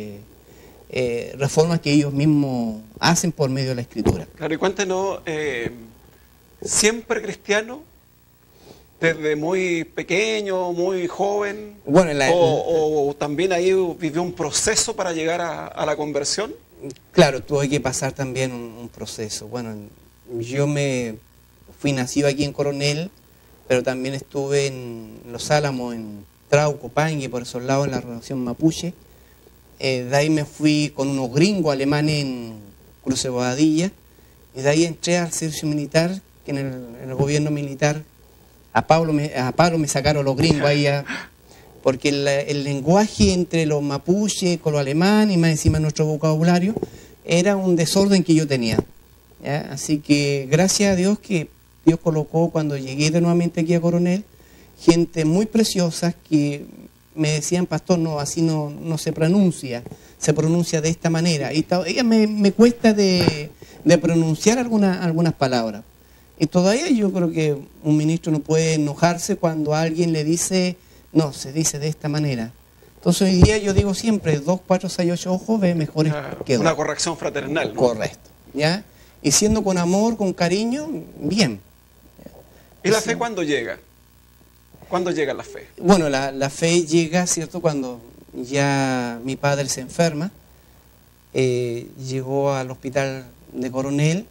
eh, reformas que ellos mismos hacen por medio de la Escritura. Claro, y cuéntenos, eh, ¿siempre cristiano? ¿Desde muy pequeño, muy joven? Bueno, la, o, ¿O también ahí vivió un proceso para llegar a, a la conversión? Claro, tuve que pasar también un, un proceso. Bueno, yo me fui nacido aquí en Coronel, pero también estuve en Los Álamos, en Trauco, Pangue, por esos lados, en la relación mapuche. Eh, de ahí me fui con unos gringos alemanes en Cruce Bobadilla, y de ahí entré al servicio militar, que en el, en el gobierno militar, a Pablo me, a Pablo me sacaron los gringos ahí, a, porque el, el lenguaje entre los mapuches con los alemanes, y más encima nuestro vocabulario, era un desorden que yo tenía. ¿Ya? Así que gracias a Dios que Dios colocó cuando llegué de nuevamente aquí a Coronel, gente muy preciosa que me decían, pastor, no, así no, no se pronuncia, se pronuncia de esta manera. Y ella me, me cuesta de, de pronunciar alguna, algunas palabras. Y todavía yo creo que un ministro no puede enojarse cuando alguien le dice, no, se dice de esta manera. Entonces hoy día yo digo siempre, dos, cuatro, seis, ocho ojos ve mejores que dos. Una corrección fraternal, ¿no? Correcto. ¿Ya? Y siendo con amor, con cariño, bien. ¿Y la fe cuándo llega? ¿Cuándo llega la fe? Bueno, la, la fe llega, ¿cierto?, cuando ya mi padre se enferma, eh, llegó al hospital de Coronel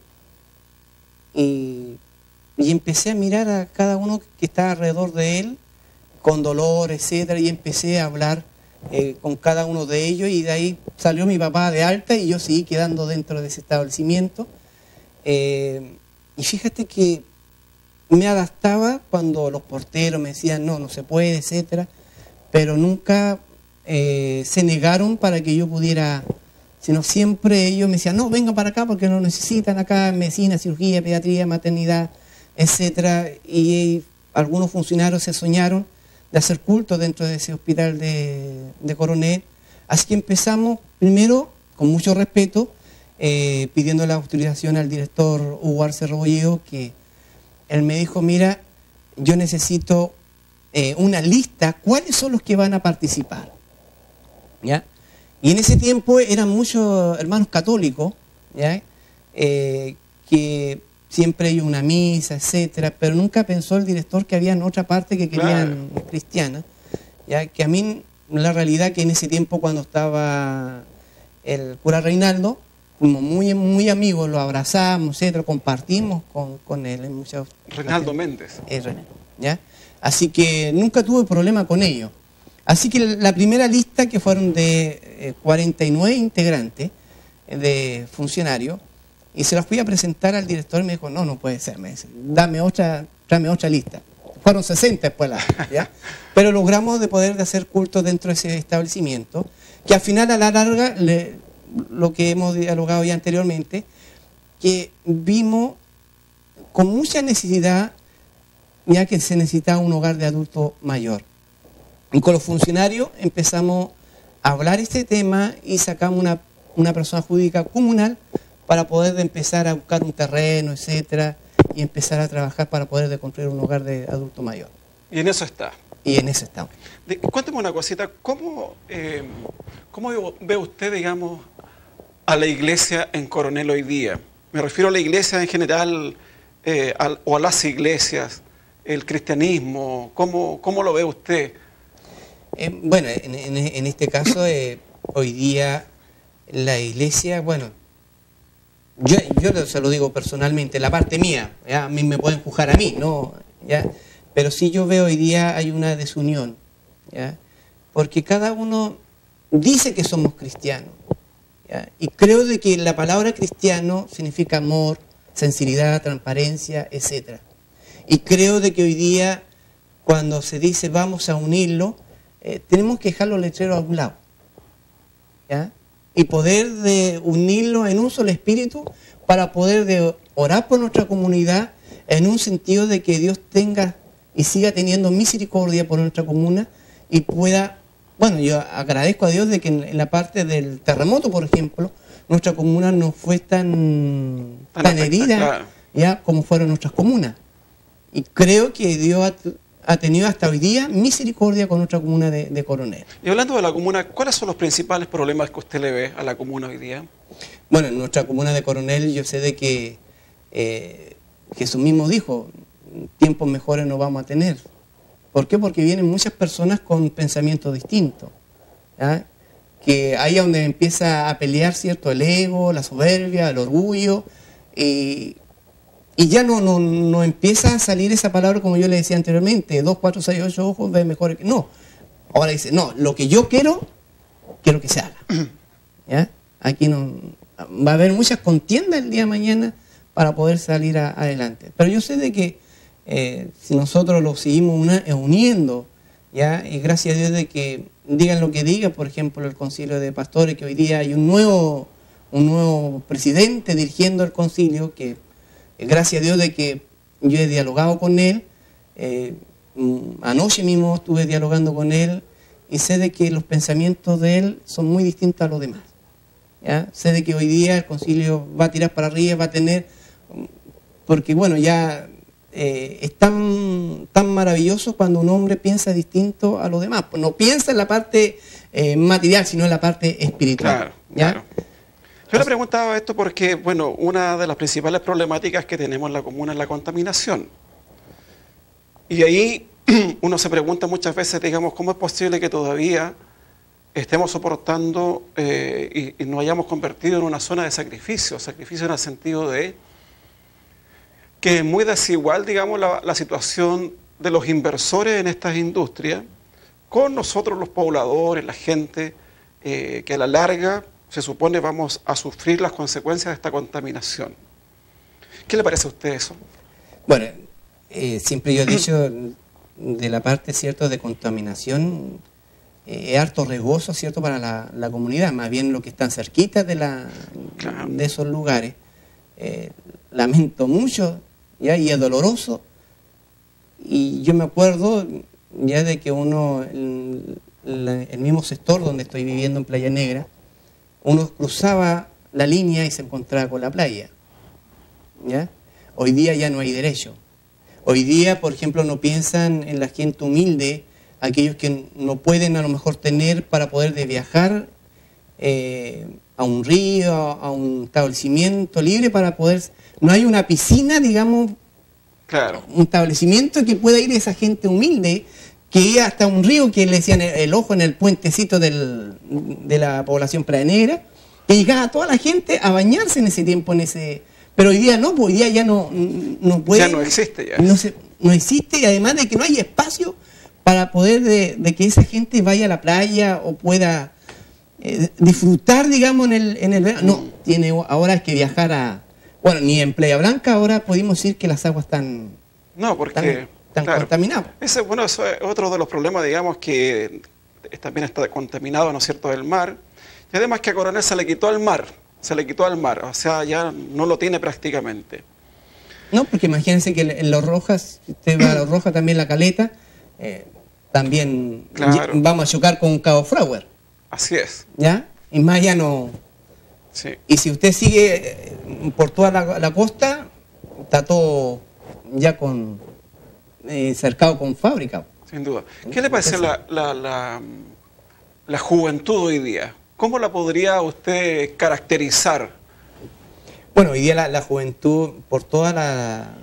y, y empecé a mirar a cada uno que estaba alrededor de él, con dolor, etcétera, y empecé a hablar eh, con cada uno de ellos, y de ahí salió mi papá de alta y yo seguí quedando dentro de ese establecimiento. Eh, y fíjate que me adaptaba cuando los porteros me decían no, no se puede, etcétera, pero nunca eh, se negaron para que yo pudiera, sino siempre ellos me decían no, vengan para acá porque lo necesitan acá, medicina, cirugía, pediatría, maternidad, etcétera, y algunos funcionarios se soñaron de hacer culto dentro de ese hospital de, de Coronel. Así que empezamos primero, con mucho respeto, eh, pidiendo la autorización al director Hugo Arce Rebolledo, que él me dijo, mira, yo necesito eh, una lista, ¿cuáles son los que van a participar? ¿Ya? Y en ese tiempo eran muchos hermanos católicos, ¿ya? Eh, que siempre hay una misa, etcétera, pero nunca pensó el director que había en otra parte que querían claro. cristiana, ya que a mí la realidad que en ese tiempo cuando estaba el cura Reinaldo, fuimos muy, muy amigos, lo abrazamos, etcétera, compartimos con, con él en muchas Reinaldo Méndez. Eh, ¿ya? Así que nunca tuve problema con ello. Así que la primera lista, que fueron de eh, cuarenta y nueve integrantes eh, de funcionarios, y se las fui a presentar al director y me dijo, no, no puede ser, me dice, dame otra, dame otra lista. Fueron sesenta después, la, ¿ya? Pero logramos de poder de hacer culto dentro de ese establecimiento, que al final a la larga, le, lo que hemos dialogado ya anteriormente, que vimos con mucha necesidad, ya que se necesitaba un hogar de adulto mayor. Y con los funcionarios empezamos a hablar este tema y sacamos una, una persona jurídica comunal para poder de empezar a buscar un terreno, etcétera, y empezar a trabajar para poder de construir un hogar de adulto mayor. Y en eso está. Y en eso estamos. De, cuénteme una cosita, ¿cómo, eh, ¿cómo ve usted, digamos, a la iglesia en Coronel hoy día? Me refiero a la iglesia en general, eh, a, o a las iglesias, el cristianismo, ¿cómo, cómo lo ve usted? Eh, bueno, en, en, en este caso, eh, hoy día la iglesia, bueno, Yo, yo se lo digo personalmente, la parte mía, ¿ya? A mí me pueden juzgar a mí, ¿no? ¿Ya? Pero sí yo veo hoy día hay una desunión, ¿ya? Porque cada uno dice que somos cristianos, ¿ya? Y creo de que la palabra cristiano significa amor, sensibilidad, transparencia, etcétera. Y creo de que hoy día, cuando se dice vamos a unirlo, eh, tenemos que dejar los letreros a un lado, ¿ya? Y poder de unirlo en un solo espíritu para poder de orar por nuestra comunidad en un sentido de que Dios tenga y siga teniendo misericordia por nuestra comuna y pueda, bueno, yo agradezco a Dios de que en, en la parte del terremoto, por ejemplo, nuestra comuna no fue tan, tan, tan herida, claro. ya como fueron nuestras comunas. Y creo que Dios ha, ha tenido hasta hoy día misericordia con nuestra comuna de, de Coronel. Y hablando de la comuna, ¿cuáles son los principales problemas que usted le ve a la comuna hoy día? Bueno, en nuestra comuna de Coronel yo sé de que eh, Jesús mismo dijo, tiempos mejores no vamos a tener. ¿Por qué? Porque vienen muchas personas con pensamientos distintos, ¿ya? Que ahí es donde empieza a pelear, ¿cierto?, el ego, la soberbia, el orgullo, y... Y ya no, no, no empieza a salir esa palabra como yo le decía anteriormente, dos, cuatro, seis, ocho ojos, ve mejor que... No, ahora dice, no, lo que yo quiero, quiero que se haga. ¿Ya? Aquí no, va a haber muchas contiendas el día de mañana para poder salir a, adelante. Pero yo sé de que eh, si nosotros lo seguimos una, uniendo, ¿ya? Y gracias a Dios de que digan lo que digan, por ejemplo, el concilio de pastores, que hoy día hay un nuevo, un nuevo presidente dirigiendo el concilio, que gracias a Dios de que yo he dialogado con él, eh, anoche mismo estuve dialogando con él y sé de que los pensamientos de él son muy distintos a los demás. ¿Ya? Sé de que hoy día el concilio va a tirar para arriba, va a tener, porque bueno, ya eh, es tan, tan maravilloso cuando un hombre piensa distinto a los demás. No piensa en la parte eh, material, sino en la parte espiritual. Claro, ¿ya? Claro. Yo le preguntaba esto porque, bueno, una de las principales problemáticas que tenemos en la comuna es la contaminación. Y ahí uno se pregunta muchas veces, digamos, ¿cómo es posible que todavía estemos soportando eh, y, y nos hayamos convertido en una zona de sacrificio? Sacrificio en el sentido de que es muy desigual, digamos, la, la situación de los inversores en estas industrias con nosotros los pobladores, la gente eh, que a la larga se supone vamos a sufrir las consecuencias de esta contaminación. ¿Qué le parece a usted eso? Bueno, eh, siempre yo he dicho de la parte, ¿cierto?, de contaminación, eh, es harto riesgoso, ¿cierto?, para la, la comunidad, más bien los que están cerquitas de, la, Claro. de esos lugares. Eh, lamento mucho, ¿ya? Y es doloroso. Y yo me acuerdo ya de que uno, el, la- el mismo sector donde estoy viviendo en Playa Negra, uno cruzaba la línea y se encontraba con la playa, ¿ya? Hoy día ya no hay derecho. Hoy día, por ejemplo, no piensan en la gente humilde, aquellos que no pueden a lo mejor tener para poder de viajar eh, a un río, a un establecimiento libre para poder... No hay una piscina, digamos, Claro. un establecimiento que pueda ir esa gente humilde, que iba hasta un río que le decían el, el ojo en el puentecito del, de la población Playa Negra, que llegaba toda la gente a bañarse en ese tiempo, en ese... Pero hoy día no, pues hoy día ya no, no puede... Ya no existe ya. No, se- no existe, y además de que no hay espacio para poder de, de que esa gente vaya a la playa o pueda eh, disfrutar, digamos, en el, en el verano. No, tiene ahora es que viajar a... Bueno, ni en Playa Blanca ahora podemos decir que las aguas están, No, porque... están, están claro. contaminadas. Ese, bueno, eso es otro de los problemas, digamos, que también está contaminado, ¿no es cierto?, el mar. Y además que a Coronel se le quitó al mar, se le quitó al mar, o sea, ya no lo tiene prácticamente. No, porque imagínense que en Los Rojas, si usted va a Los Rojas, también la Caleta, eh, también Claro. ll- vamos a chocar con Cabo Frauer, Así es, ¿ya? Y más ya no... sí. Y si usted sigue eh, por toda la, la costa, está todo ya con eh, cercado con fábrica. Sin duda. ¿Qué le parece la, la, la, la juventud hoy día? ¿Cómo la podría usted caracterizar? Bueno, hoy día la, la juventud, por toda la,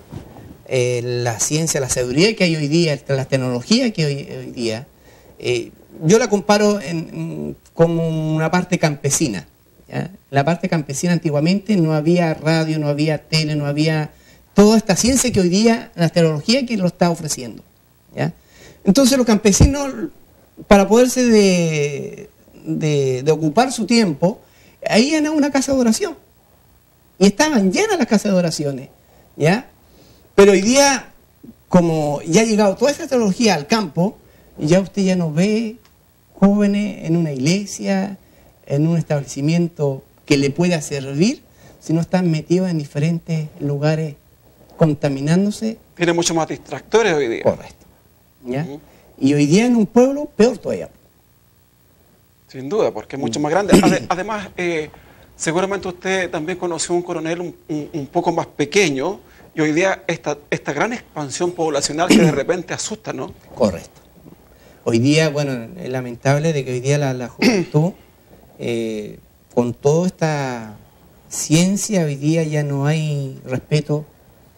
eh, la ciencia, la sabiduría que hay hoy día, la tecnología que hay hoy día, eh, yo la comparo en, en- como una parte campesina. ¿ya? La parte campesina antiguamente no había radio, no había tele, no había toda esta ciencia que hoy día, la tecnología que lo está ofreciendo. ¿ya? Entonces los campesinos, para poderse de, de, de ocupar su tiempo, ahí iban a una casa de oración. Y estaban llenas las casas de oraciones, ¿ya? Pero hoy día, como ya ha llegado toda esa tecnología al campo, ya usted ya no ve jóvenes en una iglesia, en un establecimiento que le pueda servir, sino están metidos en diferentes lugares contaminándose. Tiene mucho más distractores hoy día. Correcto, ¿ya? Ujú. Y hoy día en un pueblo, peor todavía. Sin duda, porque es mucho más grande. Ade- además, eh, seguramente usted también conoció un coronel un, un- un poco más pequeño y hoy día esta, esta gran expansión poblacional que de repente asusta, ¿no? Correcto. Hoy día, bueno, es lamentable de que hoy día la, la juventud, eh, con toda esta ciencia, hoy día ya no hay respeto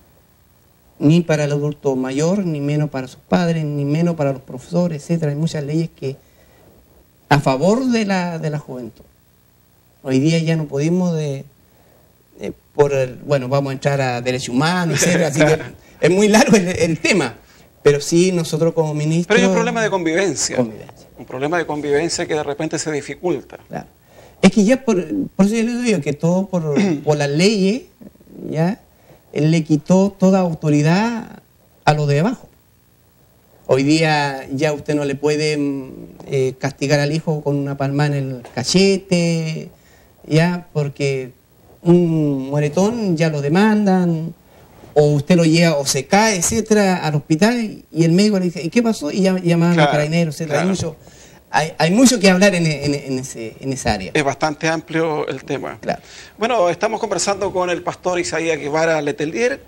ni para el adulto mayor, ni menos para sus padres, ni menos para los profesores, etcétera. Hay muchas leyes que a favor de la, de la juventud. Hoy día ya no podemos de, de- por el, bueno, vamos a entrar a derechos humanos, etcétera, así que es muy largo el, el tema, pero sí nosotros como ministros... Pero hay un problema de convivencia. Convivencia, Un problema de convivencia que de repente se dificulta. claro. Es que ya por, por eso yo le digo que todo por, por las leyes, ya, él le quitó toda autoridad a lo de abajo. Hoy día ya usted no le puede mm, eh, castigar al hijo con una palma en el cachete, ya, porque un moretón ya lo demandan, o usted lo lleva o se cae, etcétera, al hospital y el médico le dice, ¿y qué pasó? Y llama- llaman Claro, a carabineros, etcétera. claro. Hay, mucho, hay, hay mucho que hablar en, en, en ese, en esa área. Es bastante amplio el tema. Claro. Bueno, estamos conversando con el pastor Isaías Guevara Letelier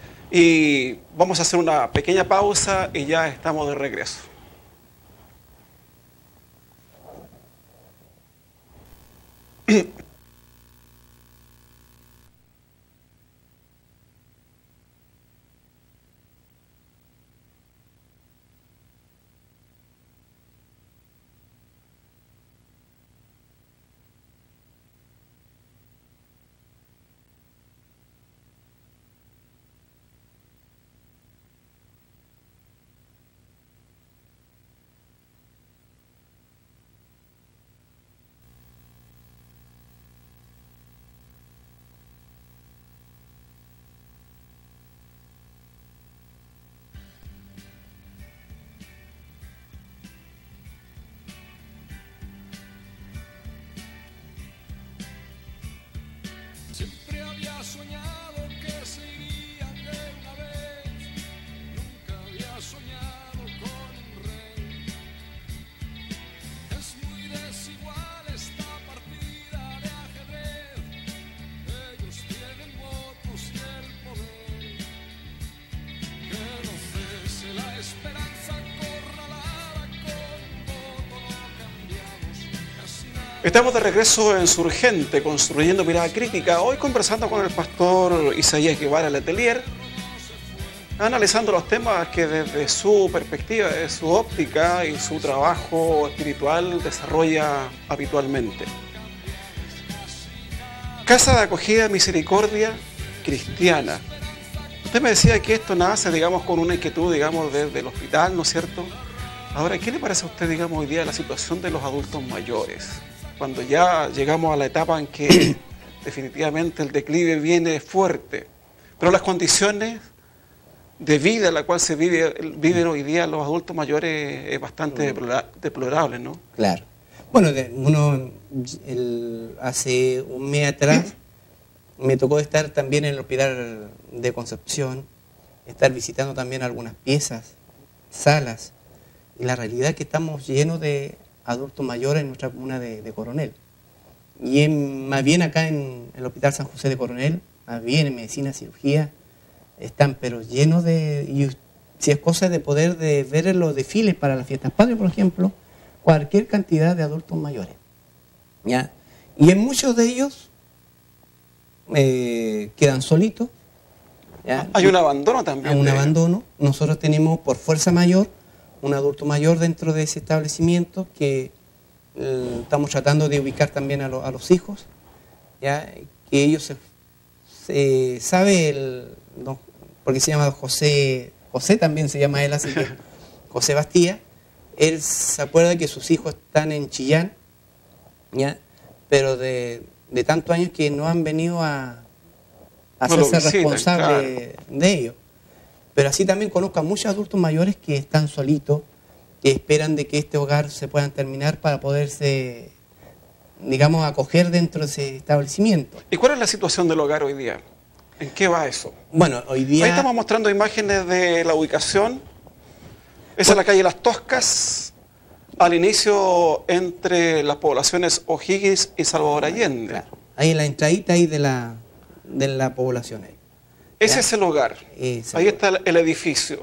y vamos a hacer una pequeña pausa y ya estamos de regreso. había soñado que se irían de una vez, nunca había soñado con un rey. Es muy desigual esta partida de ajedrez, ellos tienen votos y el poder. Que no cese la esperanza acorralada, con un voto no cambiamos casi nada. Estamos de regreso en Surgente, construyendo mirada crítica. Hoy conversando con el pastor Isaías Guevara Letelier, analizando los temas que desde su perspectiva, desde su óptica y su trabajo espiritual desarrolla habitualmente. Casa de Acogida Misericordia Cristiana. Usted me decía que esto nace, digamos, con una inquietud, digamos, desde el hospital, ¿no es cierto? Ahora, ¿qué le parece a usted, digamos, hoy día la situación de los adultos mayores? Cuando ya llegamos a la etapa en que definitivamente el declive viene fuerte, pero las condiciones de vida en la cual se vive, viven hoy día los adultos mayores es bastante deplora, deplorable, ¿no? Claro. Bueno, de, uno el, hace un mes atrás me tocó estar también en el hospital de Concepción, estar visitando también algunas piezas, salas, y la realidad es que estamos llenos de adultos mayores en nuestra comuna de, de Coronel. Y en, más bien acá en el Hospital San José de Coronel, más bien en medicina, cirugía, están pero llenos de... Y si es cosa de poder de ver los desfiles para las fiestas patrias, por ejemplo, cualquier cantidad de adultos mayores, ¿ya? Y en muchos de ellos eh, quedan solitos, ¿ya? Hay un abandono también. Hay un de... abandono. Nosotros tenemos por fuerza mayor un adulto mayor dentro de ese establecimiento que eh, estamos tratando de ubicar también a, lo, a los hijos, ¿ya? Que ellos se, se sabe el, no, porque se llama José, José también se llama él, así que José Bastía. Él se acuerda que sus hijos están en Chillán, ¿ya? Pero de, de tantos años que no han venido a, a hacerse bueno, responsables, claro, de ellos. Pero así también conozco a muchos adultos mayores que están solitos, que esperan de que este hogar se puedan terminar para poderse, digamos, acoger dentro de ese establecimiento. ¿Y cuál es la situación del hogar hoy día? ¿En qué va eso? Bueno, hoy día... Ahí estamos mostrando imágenes de la ubicación. Esa es la calle Las Toscas, al inicio entre las poblaciones O'Higgins y Salvador Allende. Claro, ahí en la entradita ahí de la, de la población. Ahí. Ese ¿Ya? es el hogar. Ese ahí lugar. está el, el edificio.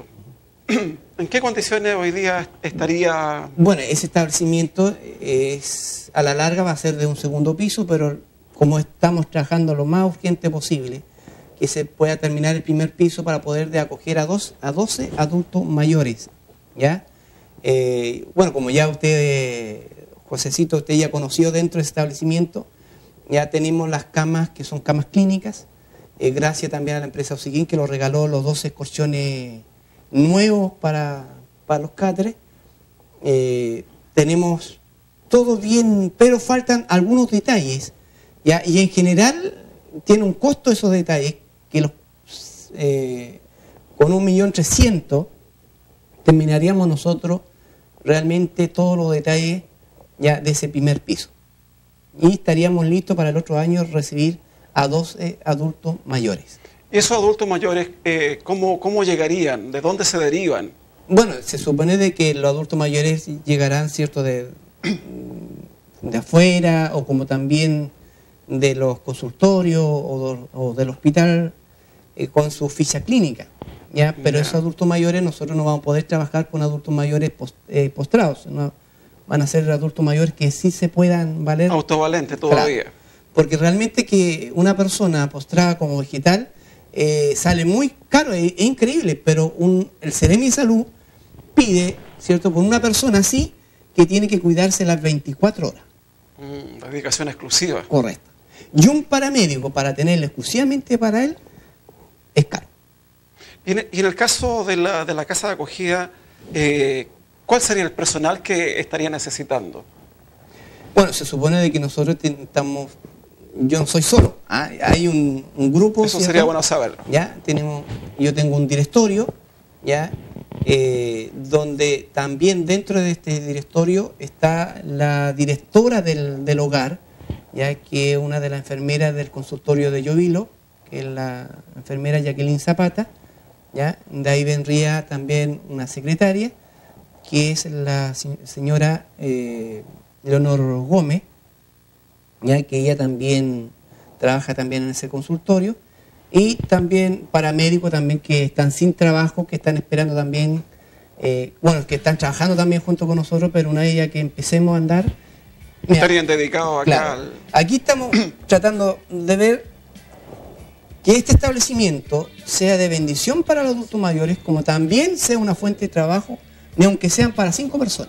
¿En qué condiciones hoy día estaría...? Bueno, ese establecimiento es, a la larga va a ser de un segundo piso, pero como estamos trabajando lo más urgente posible, que se pueda terminar el primer piso para poder de acoger a, dos, a doce adultos mayores, ¿ya? Eh, bueno, como ya usted, Josecito, usted ya conoció dentro del establecimiento, ya tenemos las camas que son camas clínicas, eh, gracias también a la empresa O'Higgins que nos regaló los doce colchones nuevos para, para los cáteres. Eh, tenemos todo bien, pero faltan algunos detalles, ¿ya? Y en general tiene un costo esos detalles que los eh, con un millón trescientos terminaríamos nosotros realmente todos los detalles ya de ese primer piso y estaríamos listos para el otro año recibir a doce adultos mayores. ¿Y esos adultos mayores eh, ¿cómo, cómo llegarían? ¿De dónde se derivan? Bueno, se supone de que los adultos mayores llegarán, ¿cierto?, de, de afuera o como también de los consultorios o, o del hospital eh, con su ficha clínica, ¿ya? Pero yeah. Esos adultos mayores nosotros no vamos a poder trabajar con adultos mayores post, eh, postrados, ¿no? Van a ser adultos mayores que sí se puedan valer. Autovalente todavía. Claro, porque realmente que una persona postrada como vegetal eh, sale muy caro, es, es increíble, pero un, el Seremi de Salud pide, ¿cierto?, por una persona así que tiene que cuidarse las veinticuatro horas. Mm, la dedicación exclusiva. Correcto. Y un paramédico para tenerlo exclusivamente para él es caro. Y en, y en el caso de la, de la casa de acogida, eh, ¿cuál sería el personal que estaría necesitando? Bueno, se supone de que nosotros estamos, yo no soy solo, ¿ah? Hay un, un grupo. Eso ¿cierto? Sería bueno saberlo. Ya tenemos, yo tengo un directorio, ya, eh, donde también dentro de este directorio está la directora del, del hogar, ya que es una de las enfermeras del consultorio de Llovilo, que es la enfermera Jacqueline Zapata, ¿ya? De ahí vendría también una secretaria, que es la señora eh, Leonor Gómez, ya que ella también trabaja también en ese consultorio, y también paramédicos también que están sin trabajo, que están esperando también, eh, bueno, que están trabajando también junto con nosotros, pero una vez ya que empecemos a andar... Mira, estarían dedicados acá claro, al... aquí estamos tratando de ver que este establecimiento sea de bendición para los adultos mayores, como también sea una fuente de trabajo, ni aunque sean para cinco personas,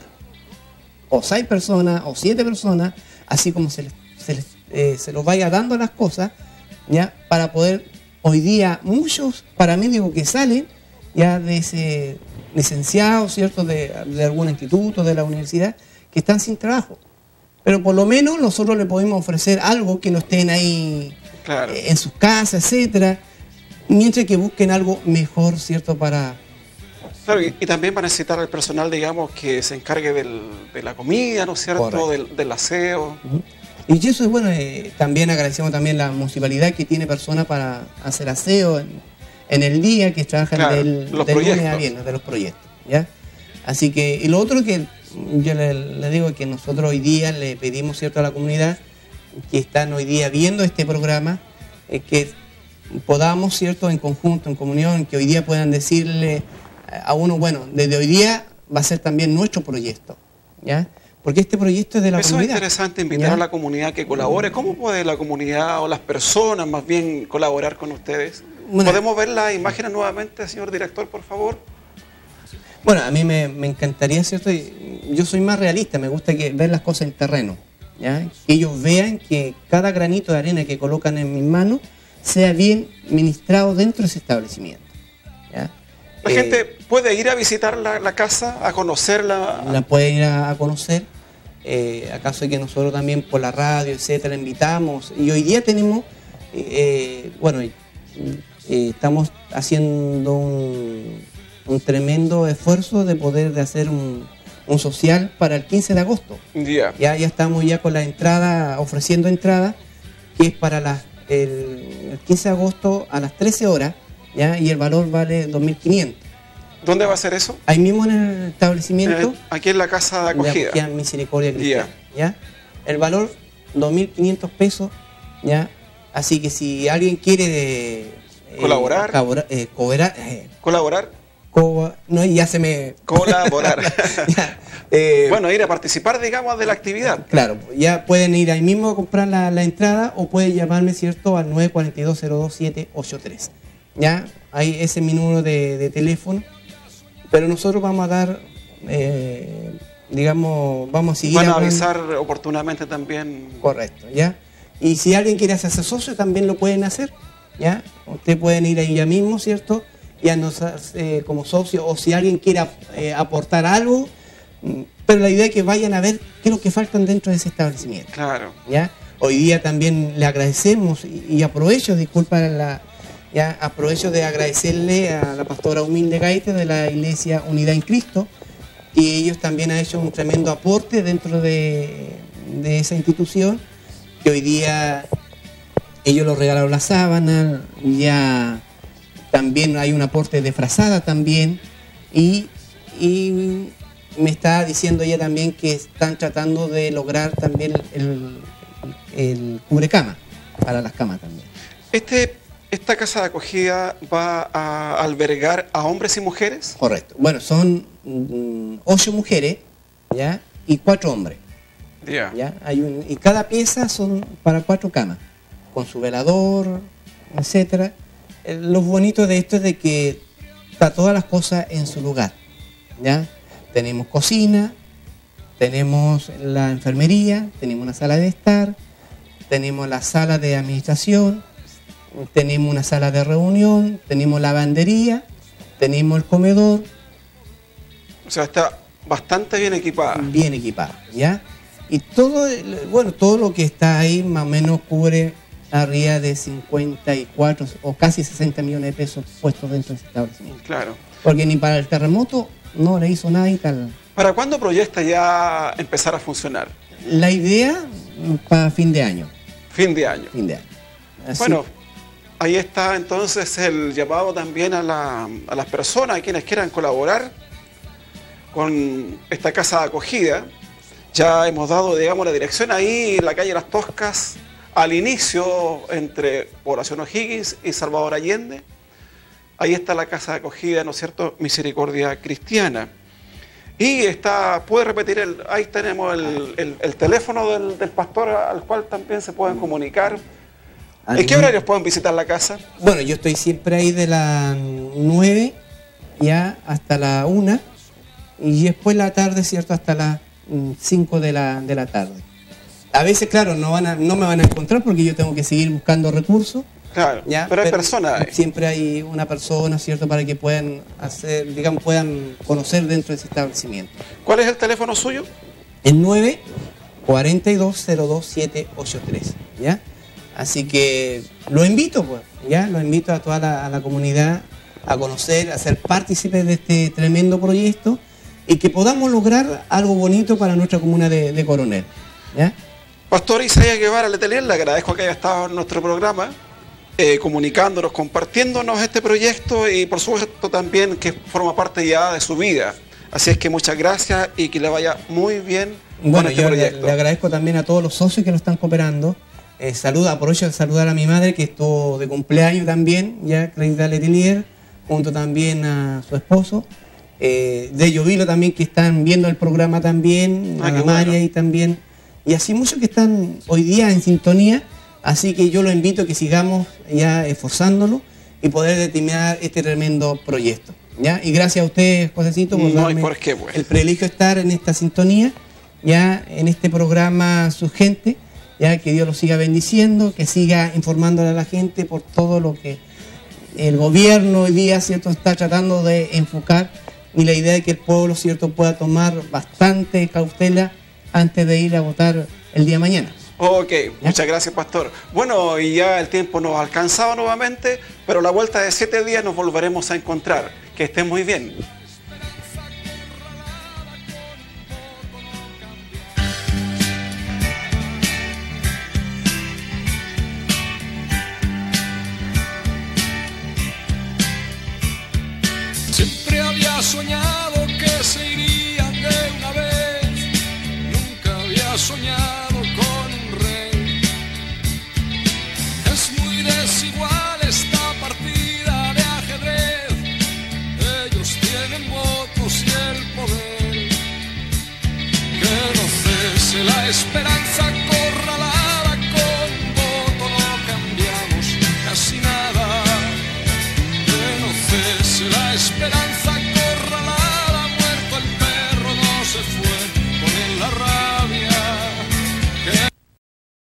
o seis personas, o siete personas, así como se les, se les, eh, se los vaya dando las cosas, ya, para poder, hoy día, muchos paramédicos que salen ya de ese licenciado, ¿cierto?, de, de algún instituto, de la universidad, que están sin trabajo. Pero por lo menos nosotros le podemos ofrecer algo que no estén ahí, claro, eh, en sus casas, etcétera, mientras que busquen algo mejor, ¿cierto?, para... Claro, y, y también va a necesitar el personal, digamos, que se encargue del, de la comida, ¿no es cierto?, del, del aseo. Uh-huh. Y eso es bueno, eh, también agradecemos también la municipalidad que tiene personas para hacer aseo en, en el día, que trabajan, claro, del, del lunes a viernes, de los proyectos, ¿ya? Así que, y lo otro que yo le, le digo que nosotros hoy día le pedimos, ¿cierto?, a la comunidad que están hoy día viendo este programa, eh, que podamos, ¿cierto?, en conjunto, en comunión, que hoy día puedan decirle a uno, bueno, desde hoy día va a ser también nuestro proyecto, ¿ya? Porque este proyecto es de la Eso comunidad. Eso es interesante, invitar, ¿ya?, a la comunidad que colabore. ¿Cómo puede la comunidad o las personas más bien colaborar con ustedes? Bueno, ¿podemos ver las imágenes nuevamente, señor director, por favor? Bueno, a mí me, me encantaría, ¿cierto? Yo soy más realista, me gusta que, ver las cosas en terreno, ¿ya? Que ellos vean que cada granito de arena que colocan en mis manos sea bien ministrado dentro de ese establecimiento, ¿ya? La eh, gente puede ir a visitar la, la casa, a conocerla. La puede ir a, a conocer. Eh, acaso es que nosotros también por la radio, etcétera, invitamos. Y hoy día tenemos, eh, bueno, eh, estamos haciendo un, un tremendo esfuerzo de poder de hacer un, un social para el quince de agosto. Yeah. Ya, ya estamos ya con la entrada, ofreciendo entrada, que es para las, el, el quince de agosto a las trece horas, ¿ya? Y el valor vale dos mil quinientos. ¿Dónde va a ser eso? Ahí mismo en el establecimiento. Eh, aquí en la casa de acogida. De acogida Misericordia Cristiana, yeah. ¿ya? El valor, dos mil quinientos pesos, ¿ya? Así que si alguien quiere... Eh, ¿Colaborar? Cobra, eh, cobrar, eh, ¿Colaborar? Co no, ya se me... Colaborar. ya, eh, bueno, ir a participar, digamos, de la actividad. Claro, ya pueden ir ahí mismo a comprar la, la entrada, o pueden llamarme, ¿cierto?, al nueve cuatro dos cero dos siete ocho tres. ¿Ya? Ahí ese es mi número de, de teléfono. Pero nosotros vamos a dar, eh, digamos, vamos a seguir... Van a avisar oportunamente también. Correcto, ¿ya? Y si alguien quiere hacerse socio, también lo pueden hacer, ¿ya? Ustedes pueden ir ahí ya mismo, ¿cierto?, y anotarse eh, como socio, o si alguien quiere eh, aportar algo, pero la idea es que vayan a ver qué es lo que faltan dentro de ese establecimiento. Claro. ¿Ya? Hoy día también le agradecemos, y, y aprovecho, disculpa la... Ya aprovecho de agradecerle a la pastora Humilde Gaite de la Iglesia Unidad en Cristo, y ellos también han hecho un tremendo aporte dentro de, de esa institución, que hoy día ellos los regalaron la sábana, ya también hay un aporte de frazada también, y, y me está diciendo ella también que están tratando de lograr también el, el, el cubrecama para las camas también. Este... ¿Esta casa de acogida va a albergar a hombres y mujeres? Correcto. Bueno, son mm, ocho mujeres, ¿ya?, y cuatro hombres. Yeah. ¿Ya? Hay un, y cada pieza son para cuatro camas, con su velador, etcétera. Eh, lo bonito de esto es de que está todas las cosas en su lugar, ¿ya? Tenemos cocina, tenemos la enfermería, tenemos una sala de estar, tenemos la sala de administración, tenemos una sala de reunión, tenemos lavandería, tenemos el comedor. O sea, está bastante bien equipada. Bien equipada, ¿ya? Y todo, bueno, todo lo que está ahí más o menos cubre arriba de cincuenta y cuatro o casi sesenta millones de pesos puestos dentro de ese establecimiento. Claro. Porque ni para el terremoto no le hizo nada y tal. ¿Para cuándo proyecta ya empezar a funcionar? La idea para fin de año. Fin de año. Fin de año. Así. Bueno, ahí está entonces el llamado también a, la, a las personas, a quienes quieran colaborar con esta casa de acogida. Ya hemos dado, digamos, la dirección ahí, en la calle Las Toscas, al inicio entre Población O'Higgins y Salvador Allende. Ahí está la casa de acogida, ¿no es cierto?, Misericordia Cristiana. Y está, puede repetir, el, ahí tenemos el, el, el teléfono del, del pastor al cual también se pueden comunicar. ¿En qué horarios pueden visitar la casa? Bueno, yo estoy siempre ahí de las nueve ya hasta la una y después la tarde, ¿cierto?, hasta las cinco de la, de la tarde. A veces, claro, no, van a, no me van a encontrar porque yo tengo que seguir buscando recursos. Claro, ¿ya? Pero hay pero personas. Ahí. Siempre hay una persona, ¿cierto?, para que puedan hacer, digamos, puedan conocer dentro de ese establecimiento. ¿Cuál es el teléfono suyo? El nueve cuarenta y dos cero dos siete ocho tres, ¿ya? Así que lo invito, pues, ¿ya? Lo invito a toda la, a la comunidad a conocer, a ser partícipes de este tremendo proyecto y que podamos lograr algo bonito para nuestra comuna de, de Coronel, ¿ya? Pastor Isaías Guevara Letelier, le agradezco que haya estado en nuestro programa, eh, comunicándonos, compartiéndonos este proyecto y por supuesto también que forma parte ya de su vida. Así es que muchas gracias y que le vaya muy bien bueno, con este yo proyecto. Le, le agradezco también a todos los socios que lo están cooperando. Eh, saluda, aprovecho de saludar a mi madre que estuvo de cumpleaños también, ya, Clarita Letelier, junto también a su esposo. Eh, de Llovilo también que están viendo el programa también, ah, a María bueno. y también. Y así muchos que están hoy día en sintonía, así que yo los invito a que sigamos ya esforzándolo y poder determinar este tremendo proyecto, ¿ya? Y gracias a ustedes, Josecito, por no, darme ¿por qué, pues? el privilegio de estar en esta sintonía, ya en este programa Su Gente, ya que Dios los siga bendiciendo, que siga informándole a la gente por todo lo que el gobierno hoy día, ¿cierto?, está tratando de enfocar y la idea de que el pueblo, ¿cierto?, pueda tomar bastante cautela antes de ir a votar el día de mañana. Ok, muchas gracias, pastor. Bueno, y ya el tiempo nos ha alcanzado nuevamente, pero a la vuelta de siete días nos volveremos a encontrar. Que estén muy bien. Siempre había soñado que se irían de una vez, nunca había soñado con un rey. Es muy desigual esta partida de ajedrez, ellos tienen votos y el poder. Que no cese la esperanza.